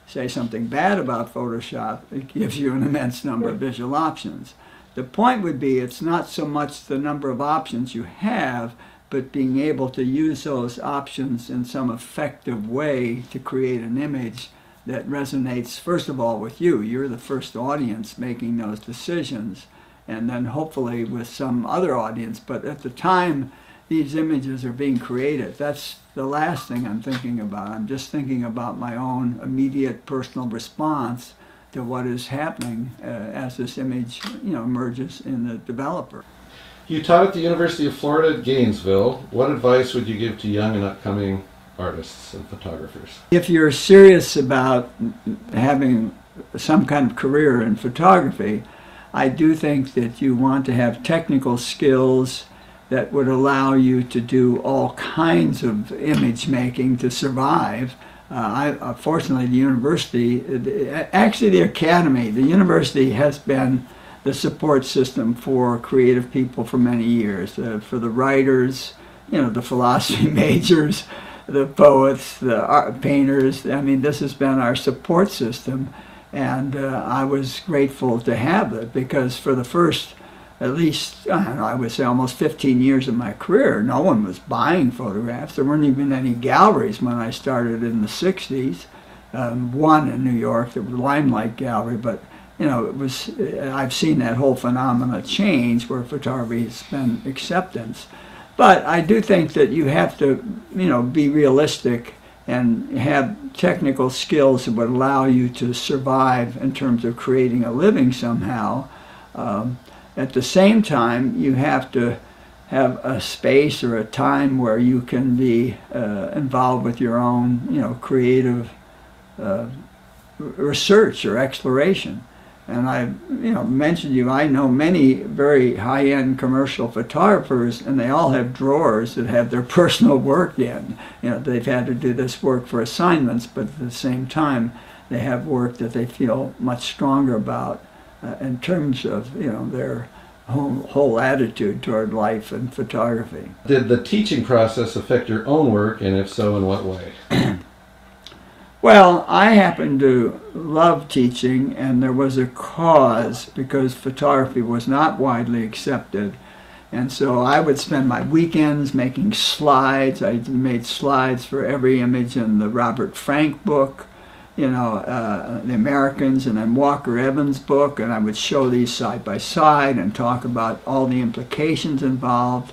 [SPEAKER 3] say something bad about Photoshop, it gives you an immense number of visual options. The point would be it's not so much the number of options you have, but being able to use those options in some effective way to create an image that resonates, first of all, with you. You're the first audience making those decisions, and then hopefully with some other audience. But at the time these images are being created, that's the last thing I'm thinking about. I'm just thinking about my own immediate personal response to what is happening uh, as this image, you know, emerges in the developer.
[SPEAKER 5] You taught at the University of Florida at Gainesville. What advice would you give to young and upcoming artists and photographers?
[SPEAKER 3] If you're serious about having some kind of career in photography, I do think that you want to have technical skills that would allow you to do all kinds of image making to survive. Uh, I, uh, fortunately, the university, uh, actually the academy, the university has been the support system for creative people for many years, uh, for the writers, you know, the philosophy majors, the poets, the art painters. I mean, this has been our support system, and uh, I was grateful to have it, because for the first, at least, I don't know, I would say almost fifteen years of my career, no one was buying photographs. There weren't even any galleries when I started in the sixties. Um, one in New York, the Limelight Gallery, but you know, it was, I've seen that whole phenomena change where photography has been acceptance. But I do think that you have to, you know, be realistic and have technical skills that would allow you to survive in terms of creating a living somehow. Um, at the same time, you have to have a space or a time where you can be uh, involved with your own, you know, creative uh, research or exploration. And I, you know, mentioned you, I know many very high-end commercial photographers, and they all have drawers that have their personal work in. You know, they've had to do this work for assignments, but at the same time, they have work that they feel much stronger about uh, in terms of, you know, their whole, whole attitude toward life and photography.
[SPEAKER 5] Did the teaching process affect your own work, and if so, in what way?
[SPEAKER 3] Well, I happen to love teaching, and there was a cause because photography was not widely accepted. And so I would spend my weekends making slides. I made slides for every image in the Robert Frank book, you know, uh, The Americans, and then Walker Evans' book, and I would show these side by side and talk about all the implications involved.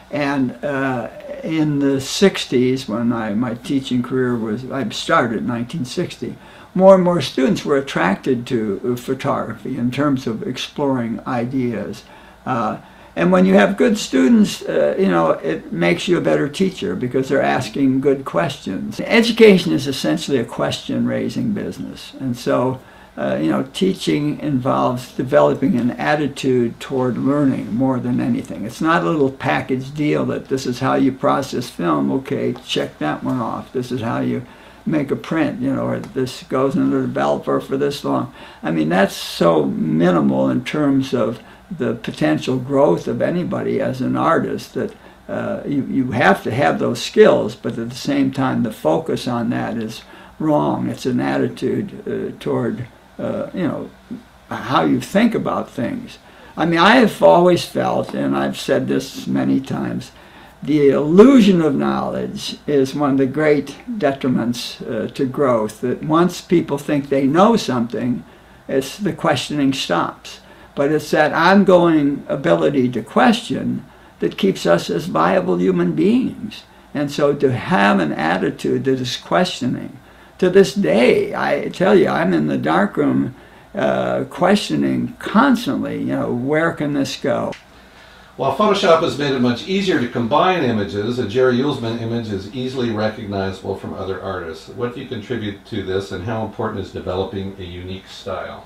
[SPEAKER 3] And uh, in the sixties, when I, my teaching career was, I started in nineteen sixty, more and more students were attracted to photography in terms of exploring ideas. Uh, and when you have good students, uh, you know, it makes you a better teacher because they're asking good questions. Education is essentially a question-raising business. And so, Uh, you know, teaching involves developing an attitude toward learning more than anything. It's not a little package deal that this is how you process film, okay, check that one off. This is how you make a print, you know, or this goes into the developer for this long. I mean, that's so minimal in terms of the potential growth of anybody as an artist that uh, you, you have to have those skills, but at the same time, the focus on that is wrong. It's an attitude uh, toward Uh, you know, how you think about things. I mean, I have always felt, and I've said this many times, the illusion of knowledge is one of the great detriments uh, to growth, that once people think they know something, it's the questioning stops. But it's that ongoing ability to question that keeps us as viable human beings. And so to have an attitude that is questioning, to this day, I tell you, I'm in the darkroom uh, questioning constantly, you know, where can this go?
[SPEAKER 5] While Photoshop has made it much easier to combine images, a Jerry Uelsmann image is easily recognizable from other artists. What do you contribute to this, and how important is developing a unique style?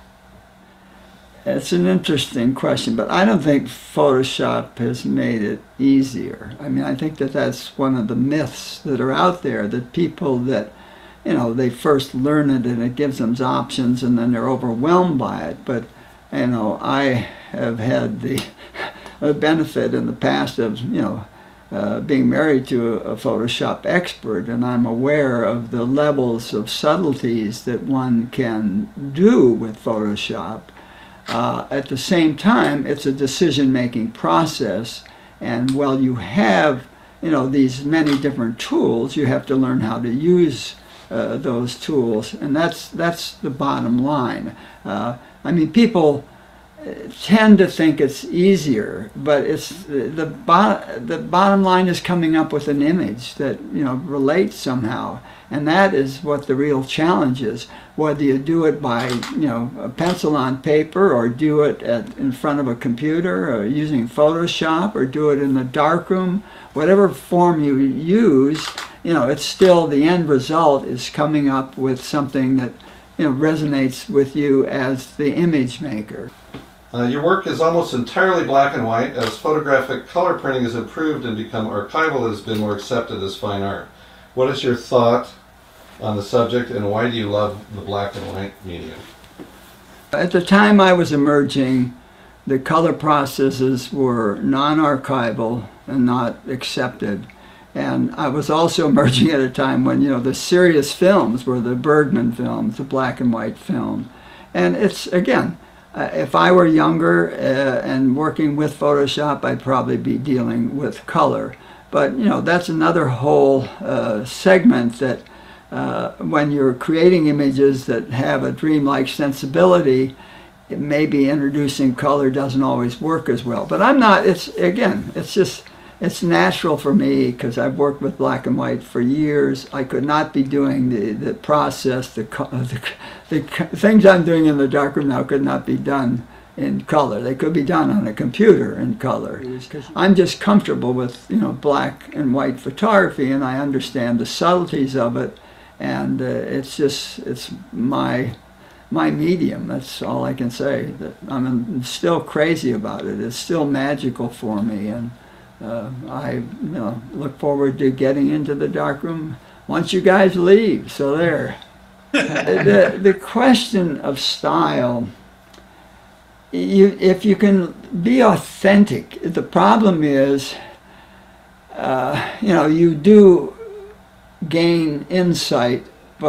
[SPEAKER 3] It's an interesting question, but I don't think Photoshop has made it easier. I mean, I think that that's one of the myths that are out there, that people that, you know, they first learn it and it gives them options and then they're overwhelmed by it. But, you know, I have had the benefit in the past of, you know, uh, being married to a, a Photoshop expert, and I'm aware of the levels of subtleties that one can do with Photoshop. Uh, at the same time, it's a decision-making process, and while you have, you know, these many different tools, you have to learn how to use uh, those tools, and that's that's the bottom line. Uh, I mean, people tend to think it's easier, but it's the bottom. The bottom line is coming up with an image that, you know, relates somehow, and that is what the real challenge is. Whether you do it by, you know, a pencil on paper, or do it at, in front of a computer, or using Photoshop, or do it in the darkroom, whatever form you use, you know, it's still the end result is coming up with something that, you know, resonates with you as the image maker.
[SPEAKER 5] Uh, your work is almost entirely black and white. As photographic color printing has improved and become archival, it has been more accepted as fine art. What is your thought on the subject, and why do you love the black and white medium?
[SPEAKER 3] At the time I was emerging, the color processes were non-archival and not accepted. And I was also emerging at a time when, you know, the serious films were the Bergman films, the black and white film. And it's, again, Uh, if I were younger uh, and working with Photoshop, I'd probably be dealing with color. But, you know, that's another whole uh, segment that uh, when you're creating images that have a dreamlike sensibility, it maybe introducing color doesn't always work as well. But I'm not, it's, again, it's just, it's natural for me because I've worked with black and white for years. I could not be doing the, the process, the, the, the things I'm doing in the darkroom now could not be done in color. They could be done on a computer in color. I'm just comfortable with, you know, black and white photography, and I understand the subtleties of it, and uh, it's just, it's my, my medium. That's all I can say. That I'm still crazy about it. It's still magical for me, and Uh, I, you know, look forward to getting into the darkroom once you guys leave. So there. the, the question of style, you, if you can be authentic, the problem is, uh, you know, you do gain insight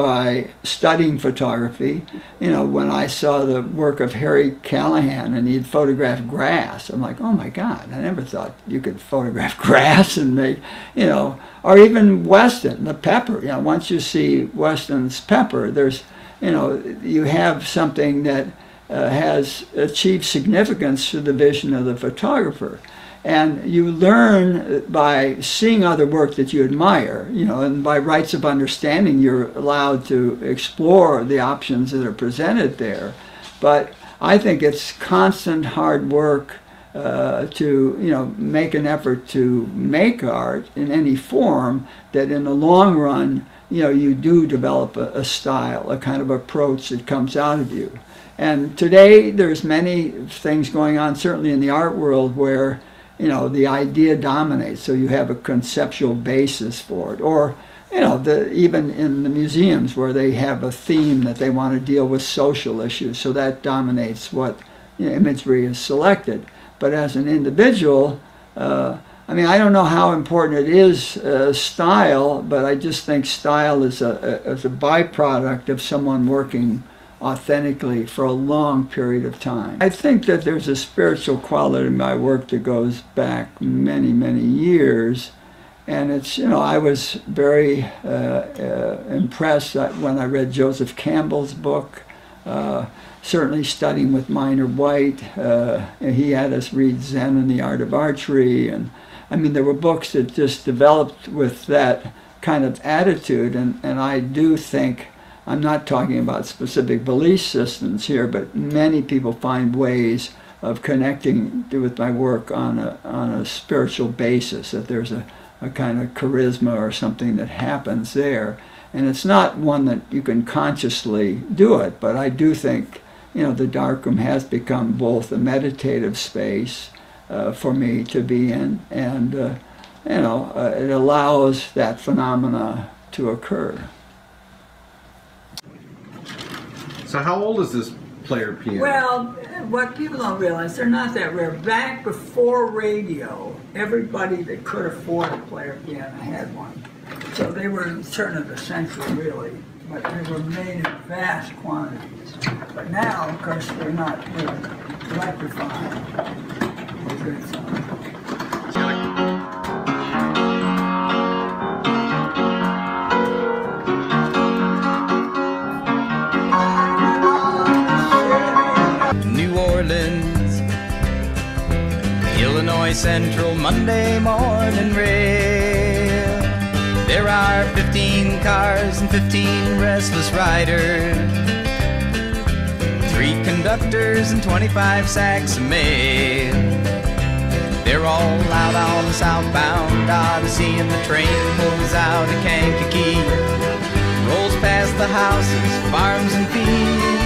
[SPEAKER 3] by studying photography. You know, when I saw the work of Harry Callahan and he'd photographed grass, I'm like, oh my God, I never thought you could photograph grass and make, you know, or even Weston, the pepper. You know, once you see Weston's pepper, there's, you know, you have something that uh, has achieved significance to the vision of the photographer. And you learn by seeing other work that you admire, you know, and by rights of understanding, you're allowed to explore the options that are presented there. But I think it's constant hard work uh, to, you know, make an effort to make art in any form that in the long run, you know, you do develop a, a style, a kind of approach that comes out of you. And today there's many things going on, certainly in the art world, where, you know, the idea dominates, so you have a conceptual basis for it. Or, you know, the, even in the museums where they have a theme that they want to deal with social issues, so that dominates what, you know, imagery is selected. But as an individual, uh, I mean, I don't know how important it is, uh, style, but I just think style is a, a, is a byproduct of someone working authentically for a long period of time. I think that there's a spiritual quality in my work that goes back many, many years. And it's, you know, I was very uh, uh, impressed when I read Joseph Campbell's book, uh, certainly studying with Minor White. Uh, he had us read Zen and the Art of Archery. And I mean, there were books that just developed with that kind of attitude. And, and I do think, I'm not talking about specific belief systems here, but many people find ways of connecting with my work on a, on a spiritual basis, that there's a, a kind of charisma or something that happens there. And it's not one that you can consciously do it, but I do think, you know, the darkroom has become both a meditative space uh, for me to be in, and, uh, you know, uh, it allows that phenomena to occur.
[SPEAKER 5] So how old is this
[SPEAKER 3] player piano?
[SPEAKER 6] Well, what people don't realize, they're not that rare. Back before radio, everybody that could afford a player piano had one. So they were in turn of the century, really, but they were made in vast quantities. But now, of course, they're not really electrified. They're good sound.
[SPEAKER 7] Illinois Central Monday morning rail. There are fifteen cars and fifteen restless riders, three conductors and twenty-five sacks of mail. They're all out on the southbound Odyssey, and the train pulls out of Kankakee, rolls past the houses, farms and fields,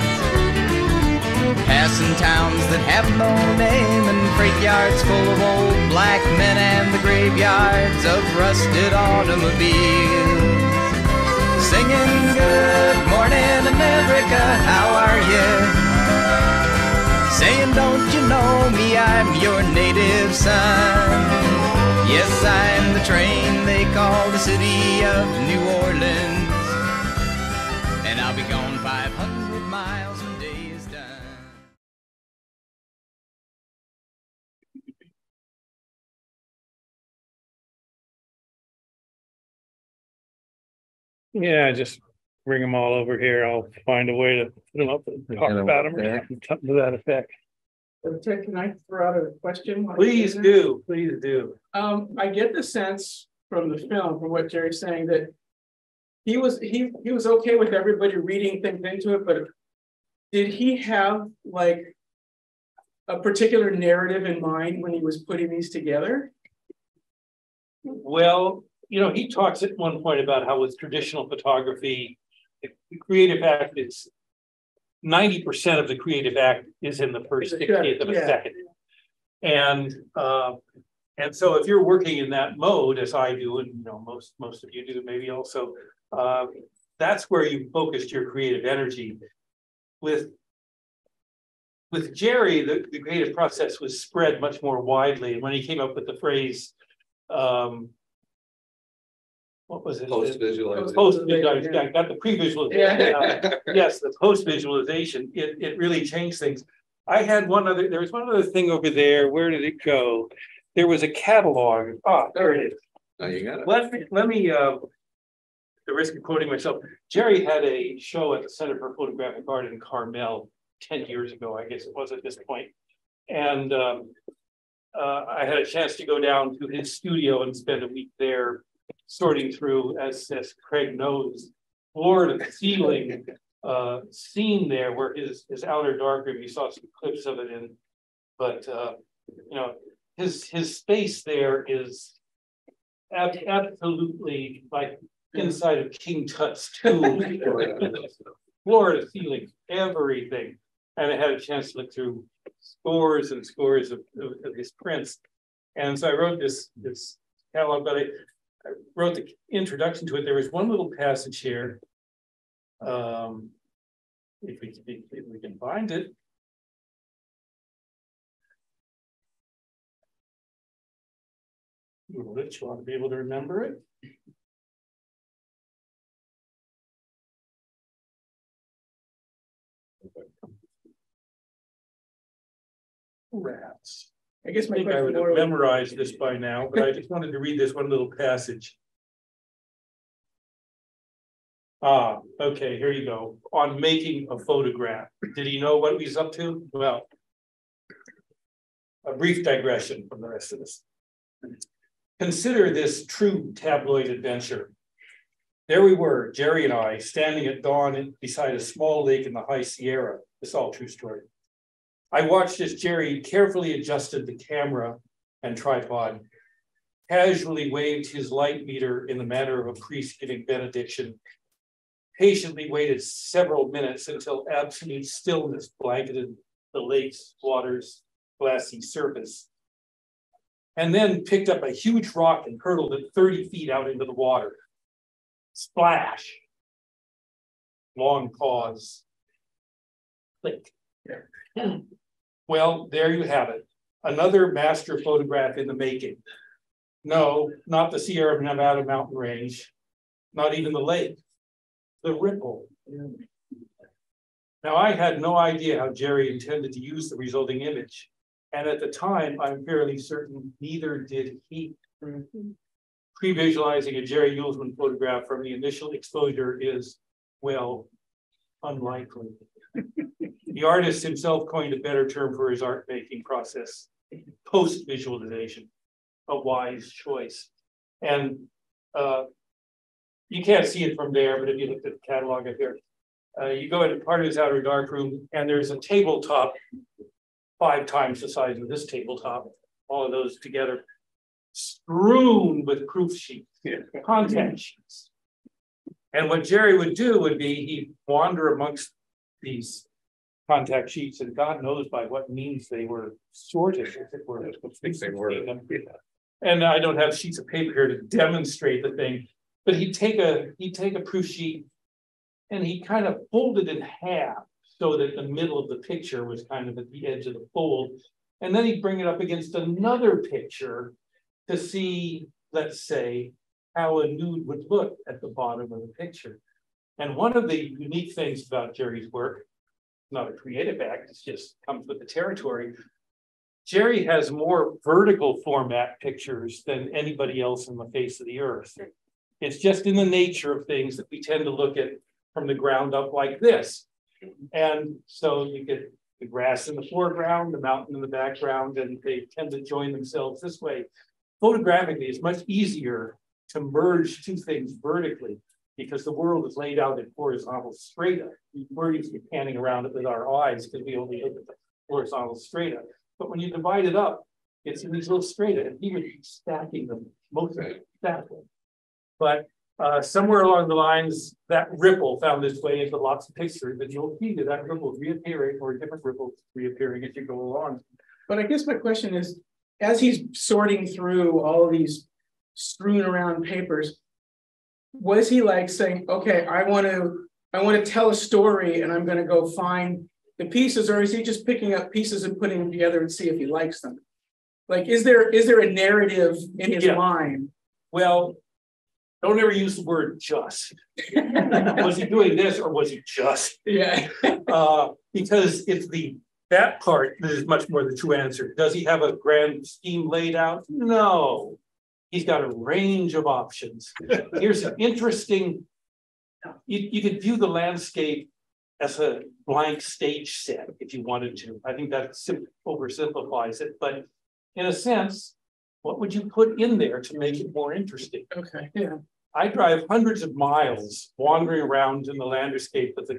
[SPEAKER 7] passing towns that have no name, and freight yards full of old black men, and the graveyards of rusted automobiles. Singing good morning America, how are you? Saying don't you know me, I'm your native son. Yes, I'm the train they call the city of New Orleans, and I'll be gone five hundred miles when day is done.
[SPEAKER 8] Yeah, just bring them all over here. I'll find a way to put them up and talk
[SPEAKER 2] them
[SPEAKER 8] about
[SPEAKER 2] up
[SPEAKER 8] them,
[SPEAKER 2] there.
[SPEAKER 8] something to that effect.
[SPEAKER 9] Ted, can I throw out a question?
[SPEAKER 8] Please do, please do.
[SPEAKER 9] Um, I get the sense from the film, from what Jerry's saying, that he was he he was okay with everybody reading things into it, but did he have like a particular narrative in mind when he was putting these together?
[SPEAKER 8] Well, you know, he talks at one point about how with traditional photography, the creative act is ninety percent of the creative act is in the first sixtieth of a
[SPEAKER 9] Yeah.
[SPEAKER 8] second. And uh, and so if you're working in that mode, as I do, and you know, most most of you do maybe also, uh, that's where you focused your creative energy. With with Jerry, the, the creative process was spread much more widely. And when he came up with the phrase, um, what was it?
[SPEAKER 2] Post visualization.
[SPEAKER 8] Post visualization. I got the pre-visualization.
[SPEAKER 9] Yeah.
[SPEAKER 8] Uh, yes, the post visualization. It it really changed things. I had one other. There was one other thing over there. Where did it go? There was a catalog. Ah, there it is.
[SPEAKER 2] Now you got it.
[SPEAKER 8] Let me let me. Uh, the risk of quoting myself. Jerry had a show at the Center for Photographic Art in Carmel ten years ago. I guess it was at this point, and um, uh, I had a chance to go down to his studio and spend a week there, sorting through, as, as Craig knows, floor to ceiling uh, scene there where his, his outer darkroom, you saw some clips of it in, but uh, you know, his, his space there is ab absolutely like inside of King Tut's tomb, floor to ceiling, everything. And I had a chance to look through scores and scores of, of, of his prints. And so I wrote this, this catalog, but I, I wrote the introduction to it. There was one little passage here. Um, if we, if, if we can find it. Rich, you want to be able to remember it? Rats.
[SPEAKER 9] I guess
[SPEAKER 8] I
[SPEAKER 9] my
[SPEAKER 8] think I would
[SPEAKER 9] question
[SPEAKER 8] have
[SPEAKER 9] more
[SPEAKER 8] memorized this by now, but I just wanted to read this one little passage. Ah, okay, here you go. On making a photograph. Did he know what he's up to? Well, a brief digression from the rest of this. Consider this true tabloid adventure. There we were, Jerry and I, standing at dawn beside a small lake in the High Sierra. This is all true story. I watched as Jerry carefully adjusted the camera and tripod, casually waved his light meter in the manner of a priest giving benediction, patiently waited several minutes until absolute stillness blanketed the lake's water's glassy surface, and then picked up a huge rock and hurled it thirty feet out into the water. Splash. Long pause. click. Yeah. Well, there you have it. Another master photograph in the making. No, not the Sierra Nevada mountain range, not even the lake, the ripple. Now, I had no idea how Jerry intended to use the resulting image. And at the time, I'm fairly certain neither did he. Pre-visualizing a Jerry Uelsmann photograph from the initial exposure is, well, unlikely. The artist himself coined a better term for his art making process, post-visualization, a wise choice. And uh, you can't see it from there, but if you look at the catalog up here, uh, you go into part of his outer darkroom, and there's a tabletop five times the size of this tabletop, all of those together, strewn with proof sheets, contact sheets. And what Jerry would do would be he'd wander amongst these contact sheets, and God knows by what means they were sorted, if it were. I think they were. And I don't have sheets of paper here to demonstrate the thing, but he'd take a he'd take a proof sheet and he kind of fold it in half so that the middle of the picture was kind of at the edge of the fold. And then he'd bring it up against another picture to see, let's say, how a nude would look at the bottom of the picture. And one of the unique things about Jerry's work, not a creative act, it just comes with the territory. Jerry has more vertical format pictures than anybody else on the face of the earth. It's just in the nature of things that we tend to look at from the ground up like this. And so you get the grass in the foreground, the mountain in the background, and they tend to join themselves this way. Photographically, it's much easier to merge two things vertically because the world is laid out in horizontal strata. We're usually panning around it with our eyes because we only look at the horizontal strata. But when you divide it up, it's in these little strata, and he would be stacking them mostly that way. But uh, somewhere along the lines, that ripple found its way into lots of pictures, and you'll see that that ripple is reappearing, or different ripples reappearing as you go along.
[SPEAKER 9] But I guess my question is, as he's sorting through all of these strewn around papers, was he like saying, okay, I want to, I want to tell a story and I'm going to go find the pieces, or is he just picking up pieces and putting them together and see if he likes them? Like, is there, is there a narrative in his yeah. mind?
[SPEAKER 8] Well, don't ever use the word just. Was he doing this or was he just?
[SPEAKER 9] Yeah.
[SPEAKER 8] uh, because it's the, that part that is much more the true answer. Does he have a grand scheme laid out? No. He's got a range of options. Here's an interesting, you, you could view the landscape as a blank stage set if you wanted to. I think that oversimplifies it, but in a sense, what would you put in there to make it more interesting?
[SPEAKER 9] Okay, yeah.
[SPEAKER 8] I drive hundreds of miles wandering around in the landscape with the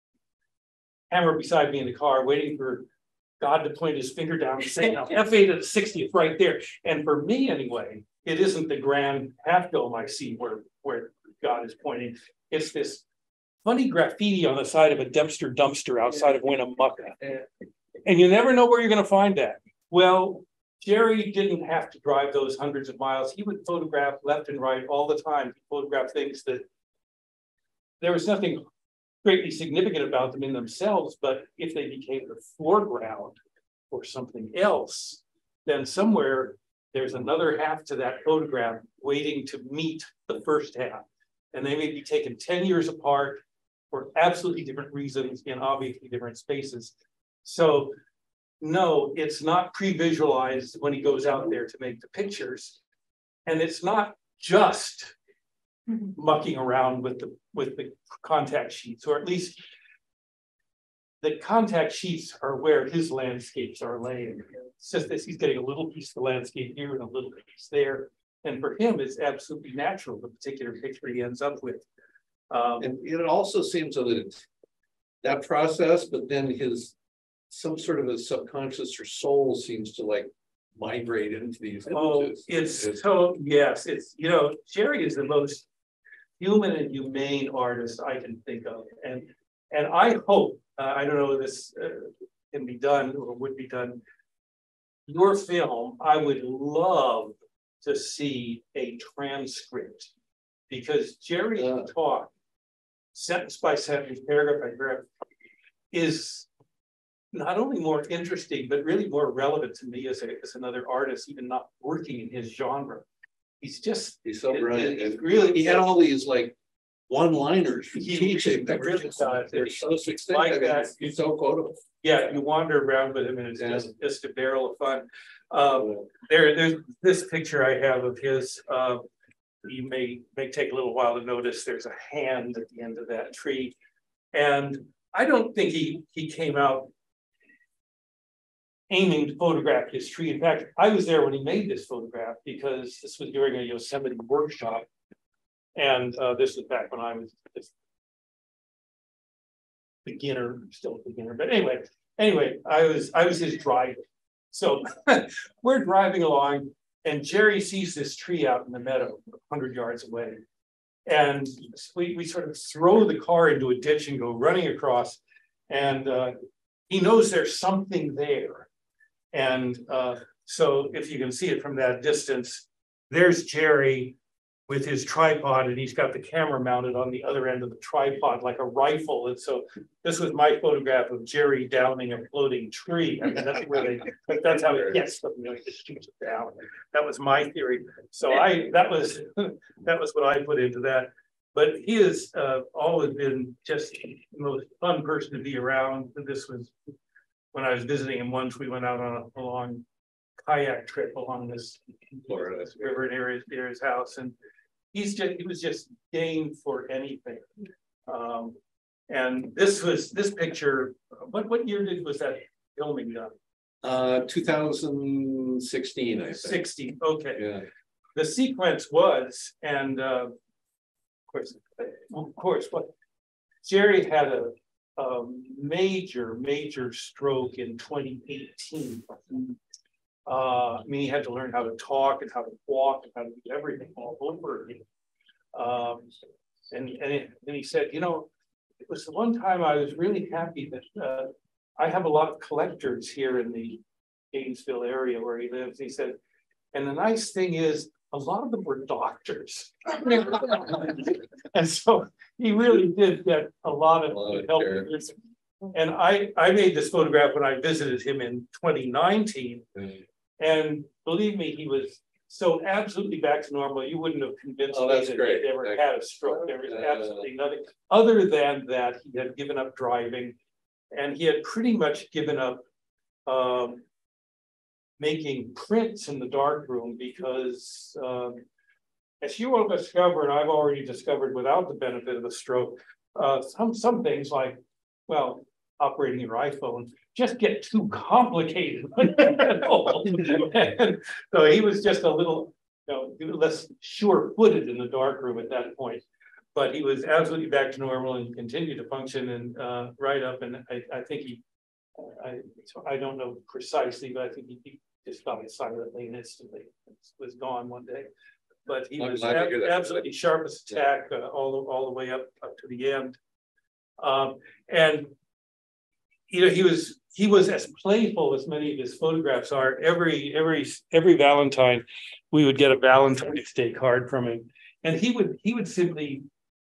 [SPEAKER 8] camera beside me in the car, waiting for God to point his finger down and say, now, F eight at the sixtieth right there. And for me anyway, it isn't the grand half dome I see where, where God is pointing. It's this funny graffiti on the side of a Dempster dumpster outside of Winnemucca. And you never know where you're going to find that. Well, Jerry didn't have to drive those hundreds of miles. He would photograph left and right all the time. He photographed things that there was nothing greatly significant about them in themselves, but if they became the foreground or something else, then somewhere there's another half to that photograph waiting to meet the first half. And they may be taken ten years apart for absolutely different reasons in obviously different spaces. So no, it's not pre-visualized when he goes out there to make the pictures. And it's not just mucking around with the with the contact sheets, or at least the contact sheets are where his landscapes are laying. It's just that he's getting a little piece of the landscape here and a little piece there. And for him, it's absolutely natural, the particular picture he ends up with. Um,
[SPEAKER 2] and it also seems that it's that process, but then his some sort of a subconscious or soul seems to like migrate into these images.
[SPEAKER 8] Oh, it's, it's so, yes, it's, you know, Jerry is the most human and humane artist I can think of. And, and I hope, uh, I don't know if this uh, can be done or would be done, your film, I would love to see a transcript, because Jerry's uh, talk, sentence by sentence, paragraph by paragraph, is not only more interesting, but really more relevant to me as, a, as another artist, even not working in his genre. He's just,
[SPEAKER 2] He's so brilliant.
[SPEAKER 8] it, it really,
[SPEAKER 2] he had all these like one-liners from
[SPEAKER 8] He
[SPEAKER 2] teaching that were
[SPEAKER 8] really
[SPEAKER 2] just,
[SPEAKER 8] does.
[SPEAKER 2] they're so succinct.
[SPEAKER 8] Like
[SPEAKER 2] I mean,
[SPEAKER 8] that.
[SPEAKER 2] He's so quotable.
[SPEAKER 8] yeah, you wander around with him and it's
[SPEAKER 2] Yeah.
[SPEAKER 8] just, just a barrel of fun. Um, there, there's this picture I have of his, uh, you may, may take a little while to notice there's a hand at the end of that tree. And I don't think he, he came out aiming to photograph his tree. In fact, I was there when he made this photograph because this was during a Yosemite workshop. And uh, this was back when I was just beginner, still a beginner, but anyway, anyway, I was, I was his driver. So we're driving along and Jerry sees this tree out in the meadow, a hundred yards away. And we, we sort of throw the car into a ditch and go running across. And uh, he knows there's something there. And uh, so if you can see it from that distance, there's Jerry with his tripod, and he's got the camera mounted on the other end of the tripod like a rifle. And so this was my photograph of Jerry downing a floating tree. I mean, that's where they, that's how it gets them, you know, he just shoots it down. That was my theory. So I, that was, that was what I put into that. But he has uh, always been just the most fun person to be around. This was when I was visiting him once, we went out on a, a long kayak trip along this Florida river near his, near his house. And he's just, he was just game for anything. Um, and this was, this picture, what, what year did, was that filming done?
[SPEAKER 2] Uh, two thousand sixteen, I think.
[SPEAKER 8] sixteen, okay.
[SPEAKER 2] Yeah.
[SPEAKER 8] The sequence was, and uh, of course, of course, what Jerry had a, a major, major stroke in twenty eighteen. Uh, I mean, he had to learn how to talk and how to walk and how to do everything all over again. Um, and and, it, and he said, you know, it was the one time I was really happy that uh, I have a lot of collectors here in the Gainesville area where he lives. He said, and the nice thing is, a lot of them were doctors. And so he really did get a lot of
[SPEAKER 2] Love
[SPEAKER 8] help.
[SPEAKER 2] it,
[SPEAKER 8] and I, I made this photograph when I visited him in twenty nineteen. Mm. And believe me, he was so absolutely back to normal. You wouldn't have convinced
[SPEAKER 2] oh,
[SPEAKER 8] me
[SPEAKER 2] that's
[SPEAKER 8] that
[SPEAKER 2] great.
[SPEAKER 8] he ever
[SPEAKER 2] Thank
[SPEAKER 8] had a stroke. There was
[SPEAKER 2] uh,
[SPEAKER 8] absolutely nothing other than that he had given up driving, and he had pretty much given up um, making prints in the darkroom because, um, as you will discover, and I've already discovered without the benefit of a stroke, uh, some some things like, well, operating your iPhone just get too complicated. And so he was just a little, you know, less sure-footed in the darkroom at that point. But he was absolutely back to normal and continued to function and uh, right up. And I, I think he, I, I don't know precisely, but I think he, he just died silently and instantly was gone one day. But he
[SPEAKER 2] I'm
[SPEAKER 8] was
[SPEAKER 2] glad to hear that.
[SPEAKER 8] absolutely sharp as a tack uh, all, all the way up, up to the end. Um, and you know, he was he was as playful as many of his photographs are. Every every every Valentine, we would get a Valentine's Day card from him, and he would he would simply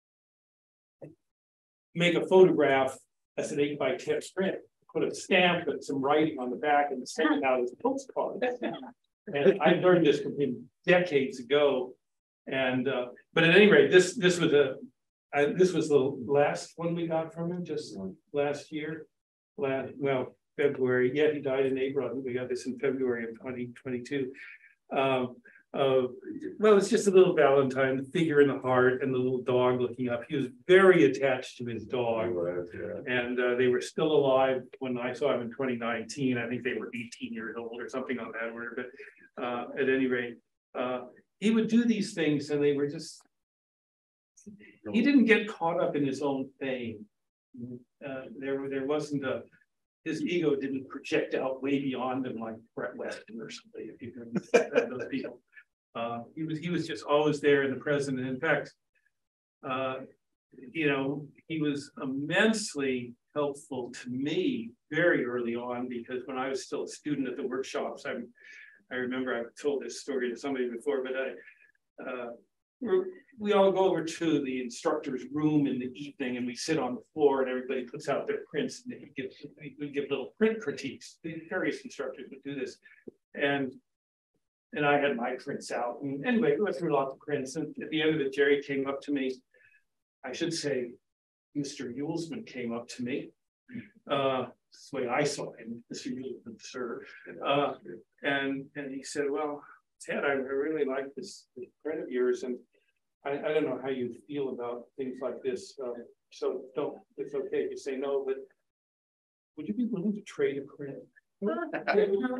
[SPEAKER 8] make a photograph as an eight by ten print, put a stamp and some writing on the back, and send it out as a postcard. And I learned this from him decades ago. And uh, but at any rate, this this was a I, this was the last one we got from him just last year. Last, well, February. Yeah, he died in April. I think we got this in February of twenty twenty-two. Um, uh, well, it's just a little Valentine, the figure in the heart, and the little dog looking up. He was very attached to his dog, and uh, they were still alive when I saw him in twenty nineteen. I think they were eighteen years old or something on that order. But uh, at any rate, uh, he would do these things, and they were just. He didn't get caught up in his own fame. Uh, there, there wasn't a, his ego didn't project out way beyond him like Brett Weston or somebody, if you can understand those people. Uh, he was, he was just always there in the present. And in fact, uh, you know, he was immensely helpful to me very early on, because when I was still a student at the workshops, I'm, I remember I've told this story to somebody before, but I, uh, we're, we all go over to the instructor's room in the evening and we sit on the floor and everybody puts out their prints and we give, we give little print critiques. The various instructors would do this. And and I had my prints out. And anyway, we went through lots of prints. And at the end of it, Jerry came up to me. I should say, Mister Uelsmann came up to me. Uh, that's the way I saw him, Mister Uelsmann, sir. Uh, and, and he said, well, Ted, I really like this, this print of yours. And I, I don't know how you feel about things like this. Uh, so don't, it's okay if you say no, but would you be willing to trade a print? uh,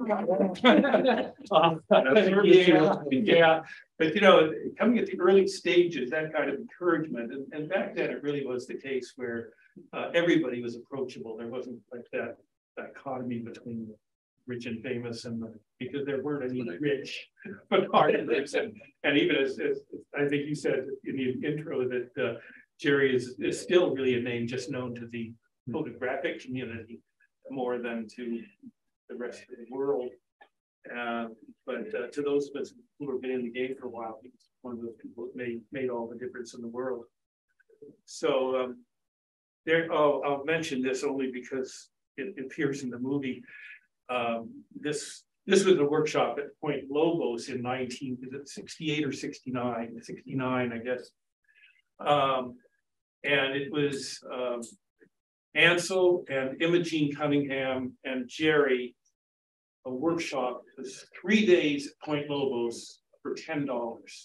[SPEAKER 8] yeah, yeah, but you know, coming at the early stages, that kind of encouragement, and, and back then it really was the case where uh, everybody was approachable. There wasn't like that dichotomy between the rich and famous, and the, because there weren't any rich photographers, and and even as, as I think you said in the intro that uh, Jerry is, is still really a name just known to the photographic community more than to the rest of the world. Uh, but uh, to those of us who have been in the game for a while, he's one of those people that made, made all the difference in the world. So um, there, oh, I'll mention this only because it, it appears in the movie. Um, this this was a workshop at Point Lobos in nineteen, is it sixty-eight or sixty-nine? sixty-nine, I guess. Um, and it was um, Ansel and Imogene Cunningham and Jerry. A workshop was three days at Point Lobos for ten dollars.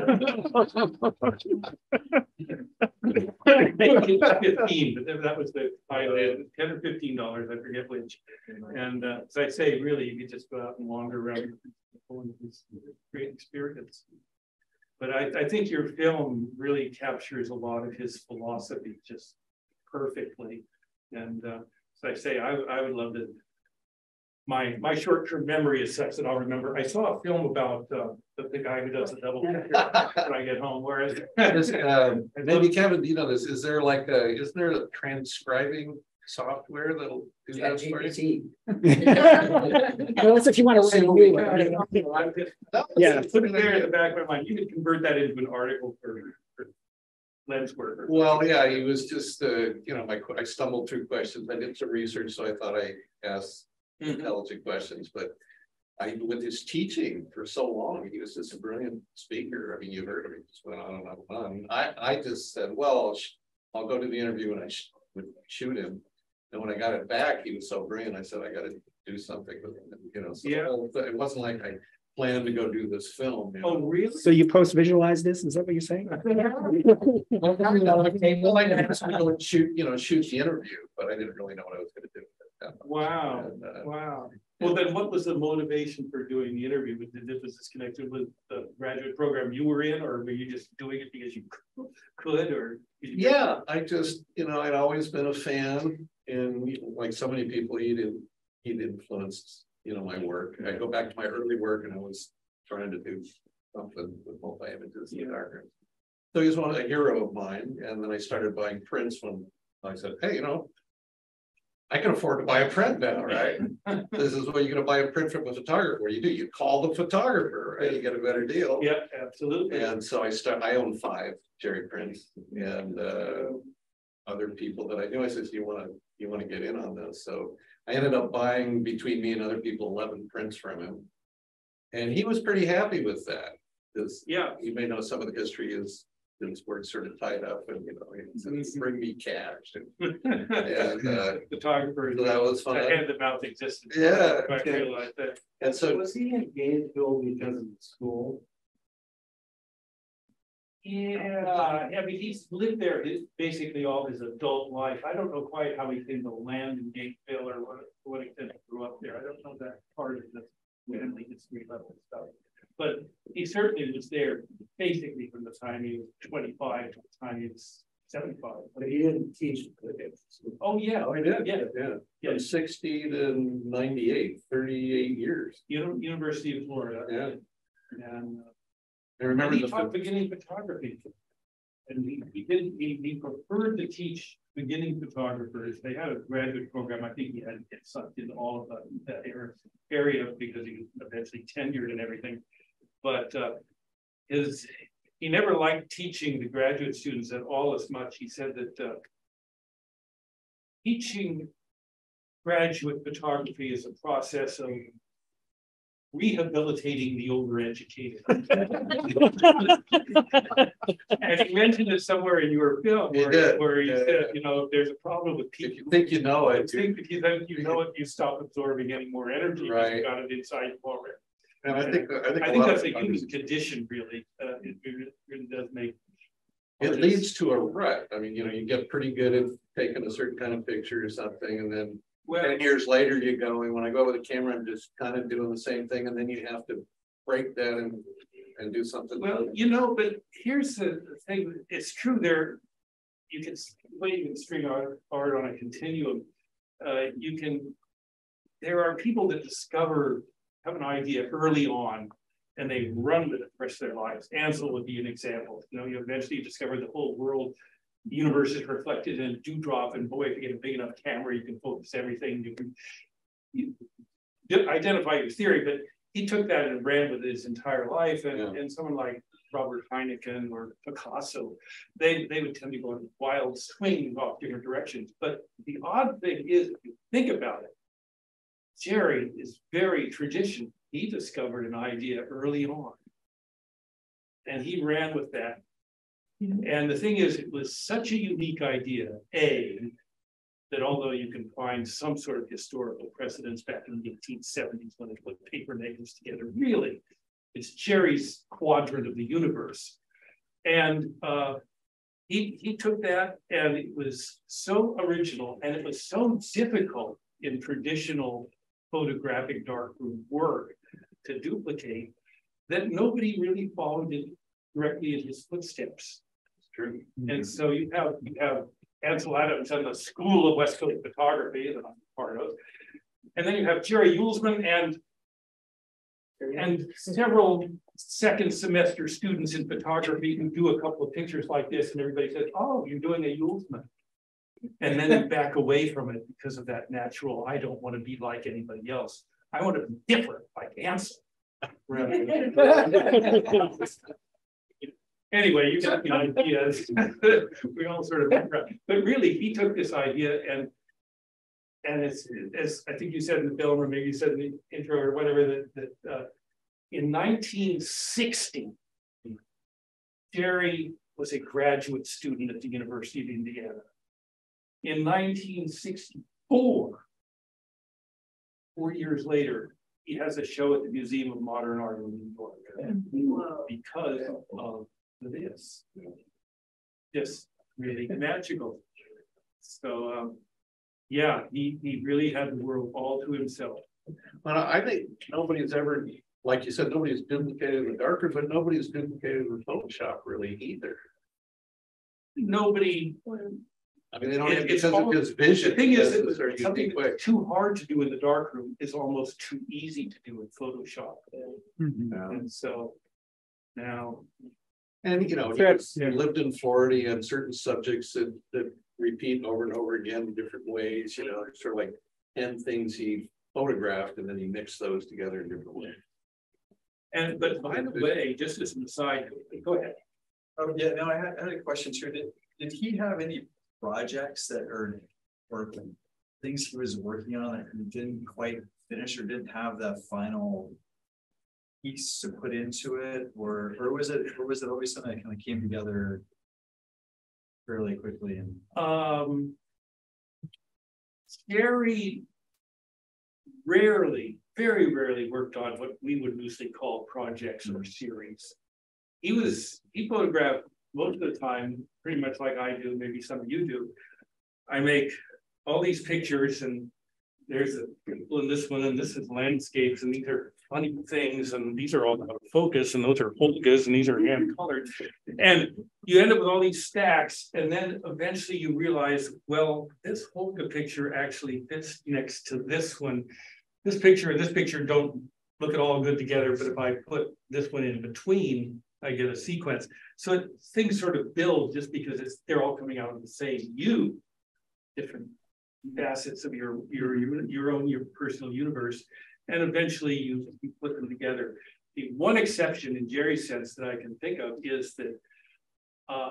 [SPEAKER 8] fifteen, but that was the pilot, ten or fifteen dollars, I forget which. And uh, as I say, really, you could just go out and wander around. It's a great experience. But I, I think your film really captures a lot of his philosophy just perfectly. And uh, as I say, I, I would love to. My my short-term memory is such that I'll remember. I saw a film about uh, the, the guy who does the double picture when I get home. Whereas,
[SPEAKER 2] uh, maybe Kevin, you know this? Is there like a? Isn't there a transcribing software that'll do that for you?
[SPEAKER 1] Well, that's if you want to write a new one.
[SPEAKER 8] Yeah, put it there in the back of my mind. You could convert that into an article for, for lens work.
[SPEAKER 2] Well, yeah, he was just uh, you know, my I stumbled through questions. I did some research, so I thought I asked intelligent questions, but I, with his teaching for so long, he was just a brilliant speaker. I mean, you heard him, he just went on and on and on. I, I just said, well, I'll go to the interview and I sh would shoot him. And when I got it back, he was so brilliant. I said, I got to do something with him, you know. So yeah. It wasn't like I planned to go do this film. You know?
[SPEAKER 1] Oh, really? So you post visualize this? Is that what you're saying?
[SPEAKER 2] Well, I didn't go and shoot, you know, shoot the interview, but I didn't really know what I was going to do.
[SPEAKER 8] Wow. And, uh, wow. Well, then what was the motivation for doing the interview? Was this connected with the graduate program you were in, or were you just doing it because you could, or?
[SPEAKER 2] Yeah, I just, you know, I'd always been a fan, and like so many people, he'd, he'd influenced, you know, my work. I go back to my early work and I was trying to do something with multi-images in the darkroom. So he was one, a hero of mine. And then I started buying prints when I said, hey, you know, I can afford to buy a print now, right? This is what you're going to buy a print from a photographer. What do you do? You call the photographer, right? You get a better deal.
[SPEAKER 8] Yeah, absolutely.
[SPEAKER 2] And so I start. I own five Jerry prints, and uh, other people that I knew. I said, "You want to, you want to get in on this?" So I ended up buying between me and other people eleven prints from him, and he was pretty happy with that. Because
[SPEAKER 8] yeah,
[SPEAKER 2] you may know some of the history is. His work sort of tied up, and you know, he said, bring me cash. And, and uh,
[SPEAKER 8] photographer,
[SPEAKER 2] so that was fun.
[SPEAKER 8] Hand them out existence.
[SPEAKER 2] Yeah,
[SPEAKER 8] I realized that.
[SPEAKER 2] And so,
[SPEAKER 10] was he in Gainesville because of school?
[SPEAKER 8] Yeah, I mean, he's lived there his, basically all his adult life. I don't know quite how he came to land in Gainesville or what, what extent he grew up there. I don't know that part of the family history level stuff. But he certainly was there basically from the time he was twenty-five to the time he was seventy-five.
[SPEAKER 10] But he didn't teach.
[SPEAKER 8] Oh, yeah.
[SPEAKER 2] Oh, I did.
[SPEAKER 8] Yeah.
[SPEAKER 2] Yeah.
[SPEAKER 8] Yeah.
[SPEAKER 2] From sixty to ninety-eight, thirty-eight years.
[SPEAKER 8] U University of Florida.
[SPEAKER 2] Yeah.
[SPEAKER 8] And, uh,
[SPEAKER 2] I remember
[SPEAKER 8] and he
[SPEAKER 2] the
[SPEAKER 8] taught beginning photography. And he, he didn't, he, he preferred to teach beginning photographers. They had a graduate program. I think he had to get sucked into all of that, that area because he was eventually tenured and everything. But uh, his he never liked teaching the graduate students at all as much. He said that uh, teaching graduate photography is a process of rehabilitating the overeducated. And he mentioned it somewhere in your film
[SPEAKER 2] He
[SPEAKER 8] where,
[SPEAKER 2] did.
[SPEAKER 8] where he
[SPEAKER 2] Yeah,
[SPEAKER 8] said,
[SPEAKER 2] yeah.
[SPEAKER 8] you know, if there's a problem with people.
[SPEAKER 2] If you think you know it,
[SPEAKER 8] I think if you think you know it, you stop absorbing any more energy.
[SPEAKER 2] Right.
[SPEAKER 8] You've got it inside you already.
[SPEAKER 2] and I think I think,
[SPEAKER 8] I
[SPEAKER 2] a
[SPEAKER 8] think
[SPEAKER 2] lot
[SPEAKER 8] that's
[SPEAKER 2] of
[SPEAKER 8] a
[SPEAKER 2] times
[SPEAKER 8] human condition, really. Uh, it, it really does make.
[SPEAKER 2] it
[SPEAKER 8] artists-
[SPEAKER 2] leads to a rut. I mean, you know, you get pretty good at taking a certain kind of picture or something, and then
[SPEAKER 8] Well,
[SPEAKER 2] ten years later you go, and when I go with a camera, I'm just kind of doing the same thing, and then you have to break that and and do something.
[SPEAKER 8] well, you know, but here's the the thing. It's true there. You can the way you can string art, art on a continuum. Uh, you can. There are people that discover have an idea early on, and they run with it the rest of their lives. Ansel would be an example. You know, you eventually discover the whole world, the universe is reflected in a dewdrop, and boy, if you get a big enough camera, you can focus everything. You can you identify your theory, but he took that and ran with it his entire life. And,
[SPEAKER 2] Yeah.
[SPEAKER 8] and someone like Robert Heineken or Picasso, they, they would tend to go in wild swings off different directions. But the odd thing is, if you think about it, Jerry is very traditional. He discovered an idea early on, and he ran with that. And the thing is, it was such a unique idea, A, that although you can find some sort of historical precedence back in the eighteen seventies when they put paper negatives together, really, it's Jerry's quadrant of the universe. And uh, he, he took that, and it was so original, and it was so difficult in traditional photographic darkroom work to duplicate that nobody really followed it directly in his footsteps. It's true. Mm-hmm. And so you have you have Ansel Adams and the School of West Coast Photography that I'm part of, and then you have Jerry Uelsmann and and several second semester students in photography who do a couple of pictures like this, and everybody says, "Oh, you're doing a Uelsmann." And then you back away from it because of that natural, I don't want to be like anybody else. I want to be different, like Ansel. Anyway, you got the ideas. We all sort of, but really, he took this idea and and it's as I think you said in the film, or maybe you said in the intro or whatever, that, that uh, in nineteen sixty, Jerry was a graduate student at the University of Indiana. In nineteen sixty-four, four years later, he has a show at the Museum of Modern Art in New York because of this. Just really magical. So, um, yeah, he, he really had the world all to himself.
[SPEAKER 2] Well, I think nobody's ever, like you said, nobody's duplicated the darker, but nobody's duplicated the Photoshop really either.
[SPEAKER 8] Nobody.
[SPEAKER 2] I mean, they don't
[SPEAKER 8] It-
[SPEAKER 2] have
[SPEAKER 8] it's
[SPEAKER 2] because of
[SPEAKER 8] all-
[SPEAKER 2] his vision.
[SPEAKER 8] The thing is,
[SPEAKER 2] That's
[SPEAKER 8] it was
[SPEAKER 2] their
[SPEAKER 8] something
[SPEAKER 2] unique way.
[SPEAKER 8] that's too hard to do in the darkroom is almost too easy to do in Photoshop.
[SPEAKER 2] Yeah.
[SPEAKER 8] And so now,
[SPEAKER 2] And, you know, he was- he lived in Florida, he had certain subjects that, that repeat over and over again in different ways, you know, sort of like ten things he photographed and then he mixed those together in different ways.
[SPEAKER 8] and but by the way, just as an aside, go ahead.
[SPEAKER 11] Oh, yeah, no, I had, I had a question too. Did, did he have any projects that are, or things he was working on that he didn't quite finish or didn't have that final piece to put into it? Or, or was it, or was it always something that kind of came together fairly quickly? And
[SPEAKER 8] Um, Jerry rarely, very rarely worked on what we would loosely call projects or series. He was, he photographed most of the time, pretty much like I do, maybe some of you do. I make all these pictures and there's a people in this one, and this is landscapes, and these are funny things, and these are all out of focus, and those are polkas, and these are hand colored. And you end up with all these stacks, and then eventually you realize, well, this polka picture actually fits next to this one. This picture and this picture don't look at all good together, but if I put this one in between, I get a sequence. So it, things sort of build just because it's they're all coming out of the same you, different facets of your your your, your own your personal universe, and eventually you, you put them together. the one exception in Jerry's sense that I can think of is that uh,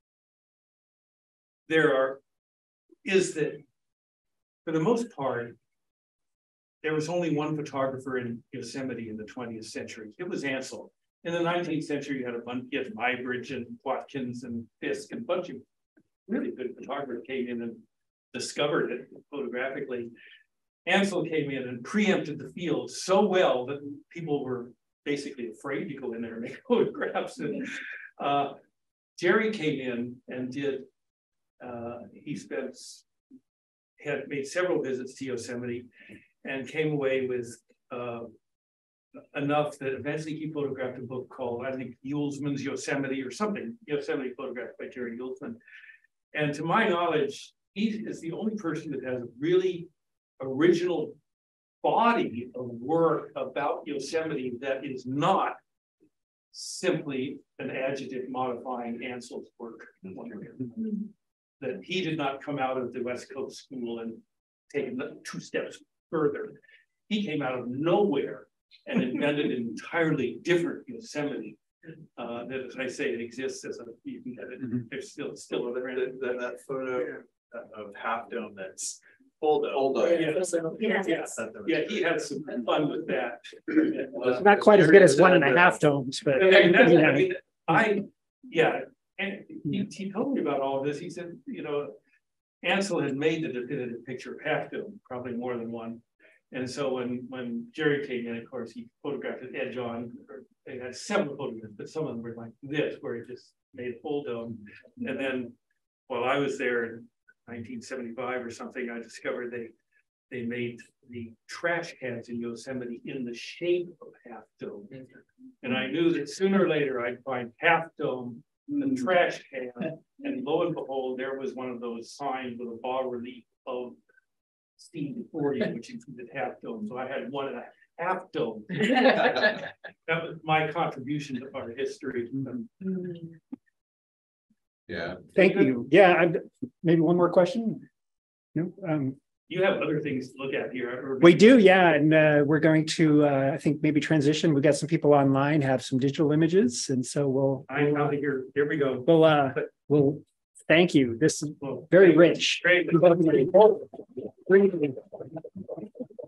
[SPEAKER 8] there are, is that for the most part, there was only one photographer in Yosemite in the twentieth century. It was Ansel. In the nineteenth century, you had a bunch of Muybridge and Watkins and Fisk and a bunch of really good photographers came in and discovered it photographically. Ansel came in and preempted the field so well that people were basically afraid to go in there and make photographs. And uh, Jerry came in and did, uh, he spent, had made several visits to Yosemite and came away with uh, enough that eventually he photographed a book called, I think, Uelsmann's Yosemite or something, Yosemite photographed by Jerry Uelsmann. And to my knowledge, he is the only person that has a really original body of work about Yosemite that is not simply an adjective modifying Ansel's work. That he did not come out of the West Coast school and take two steps further. He came out of nowhere and invented an entirely different Yosemite. Uh, that, as I say, it exists as a, you can get it, there's still, still other,
[SPEAKER 11] that, that, that photo of Half Dome that's full dome.
[SPEAKER 2] Hold on.
[SPEAKER 8] yeah, so, yeah, yeah, yeah, he had some fun with that. Uh,
[SPEAKER 1] Not quite as good as one and a half domes, but
[SPEAKER 8] I mean, that's,
[SPEAKER 1] yeah.
[SPEAKER 8] I mean, I, yeah, and he, he told me about all of this. He said, you know, Ansel had made the definitive picture of Half Dome, probably more than one. And so when, when Jerry came in, of course, he photographed it edge on, or they had several photographs, but some of them were like this, where he just made a full dome. And then while I was there in nineteen seventy-five or something, I discovered they they made the trash cans in Yosemite in the shape of Half Dome. And I knew that sooner or later I'd find Half Dome in the trash can. And lo and behold, there was one of thas signs with a bas relief of Steve forty, which included Half Dome. So I had one and a half dome. That was my contribution to art history.
[SPEAKER 5] Yeah.
[SPEAKER 1] Thank you. Yeah, I'm, maybe one more question. No, um,
[SPEAKER 8] you have other things to look at here.
[SPEAKER 1] we do, yeah, and uh, we're going to, uh, I think, maybe transition. We've got some people online have some digital images, and so we'll.
[SPEAKER 8] I'm
[SPEAKER 1] we'll,
[SPEAKER 8] out of here. Here we go.
[SPEAKER 1] We'll, uh, we'll. Thank you. This is very rich.
[SPEAKER 8] Great.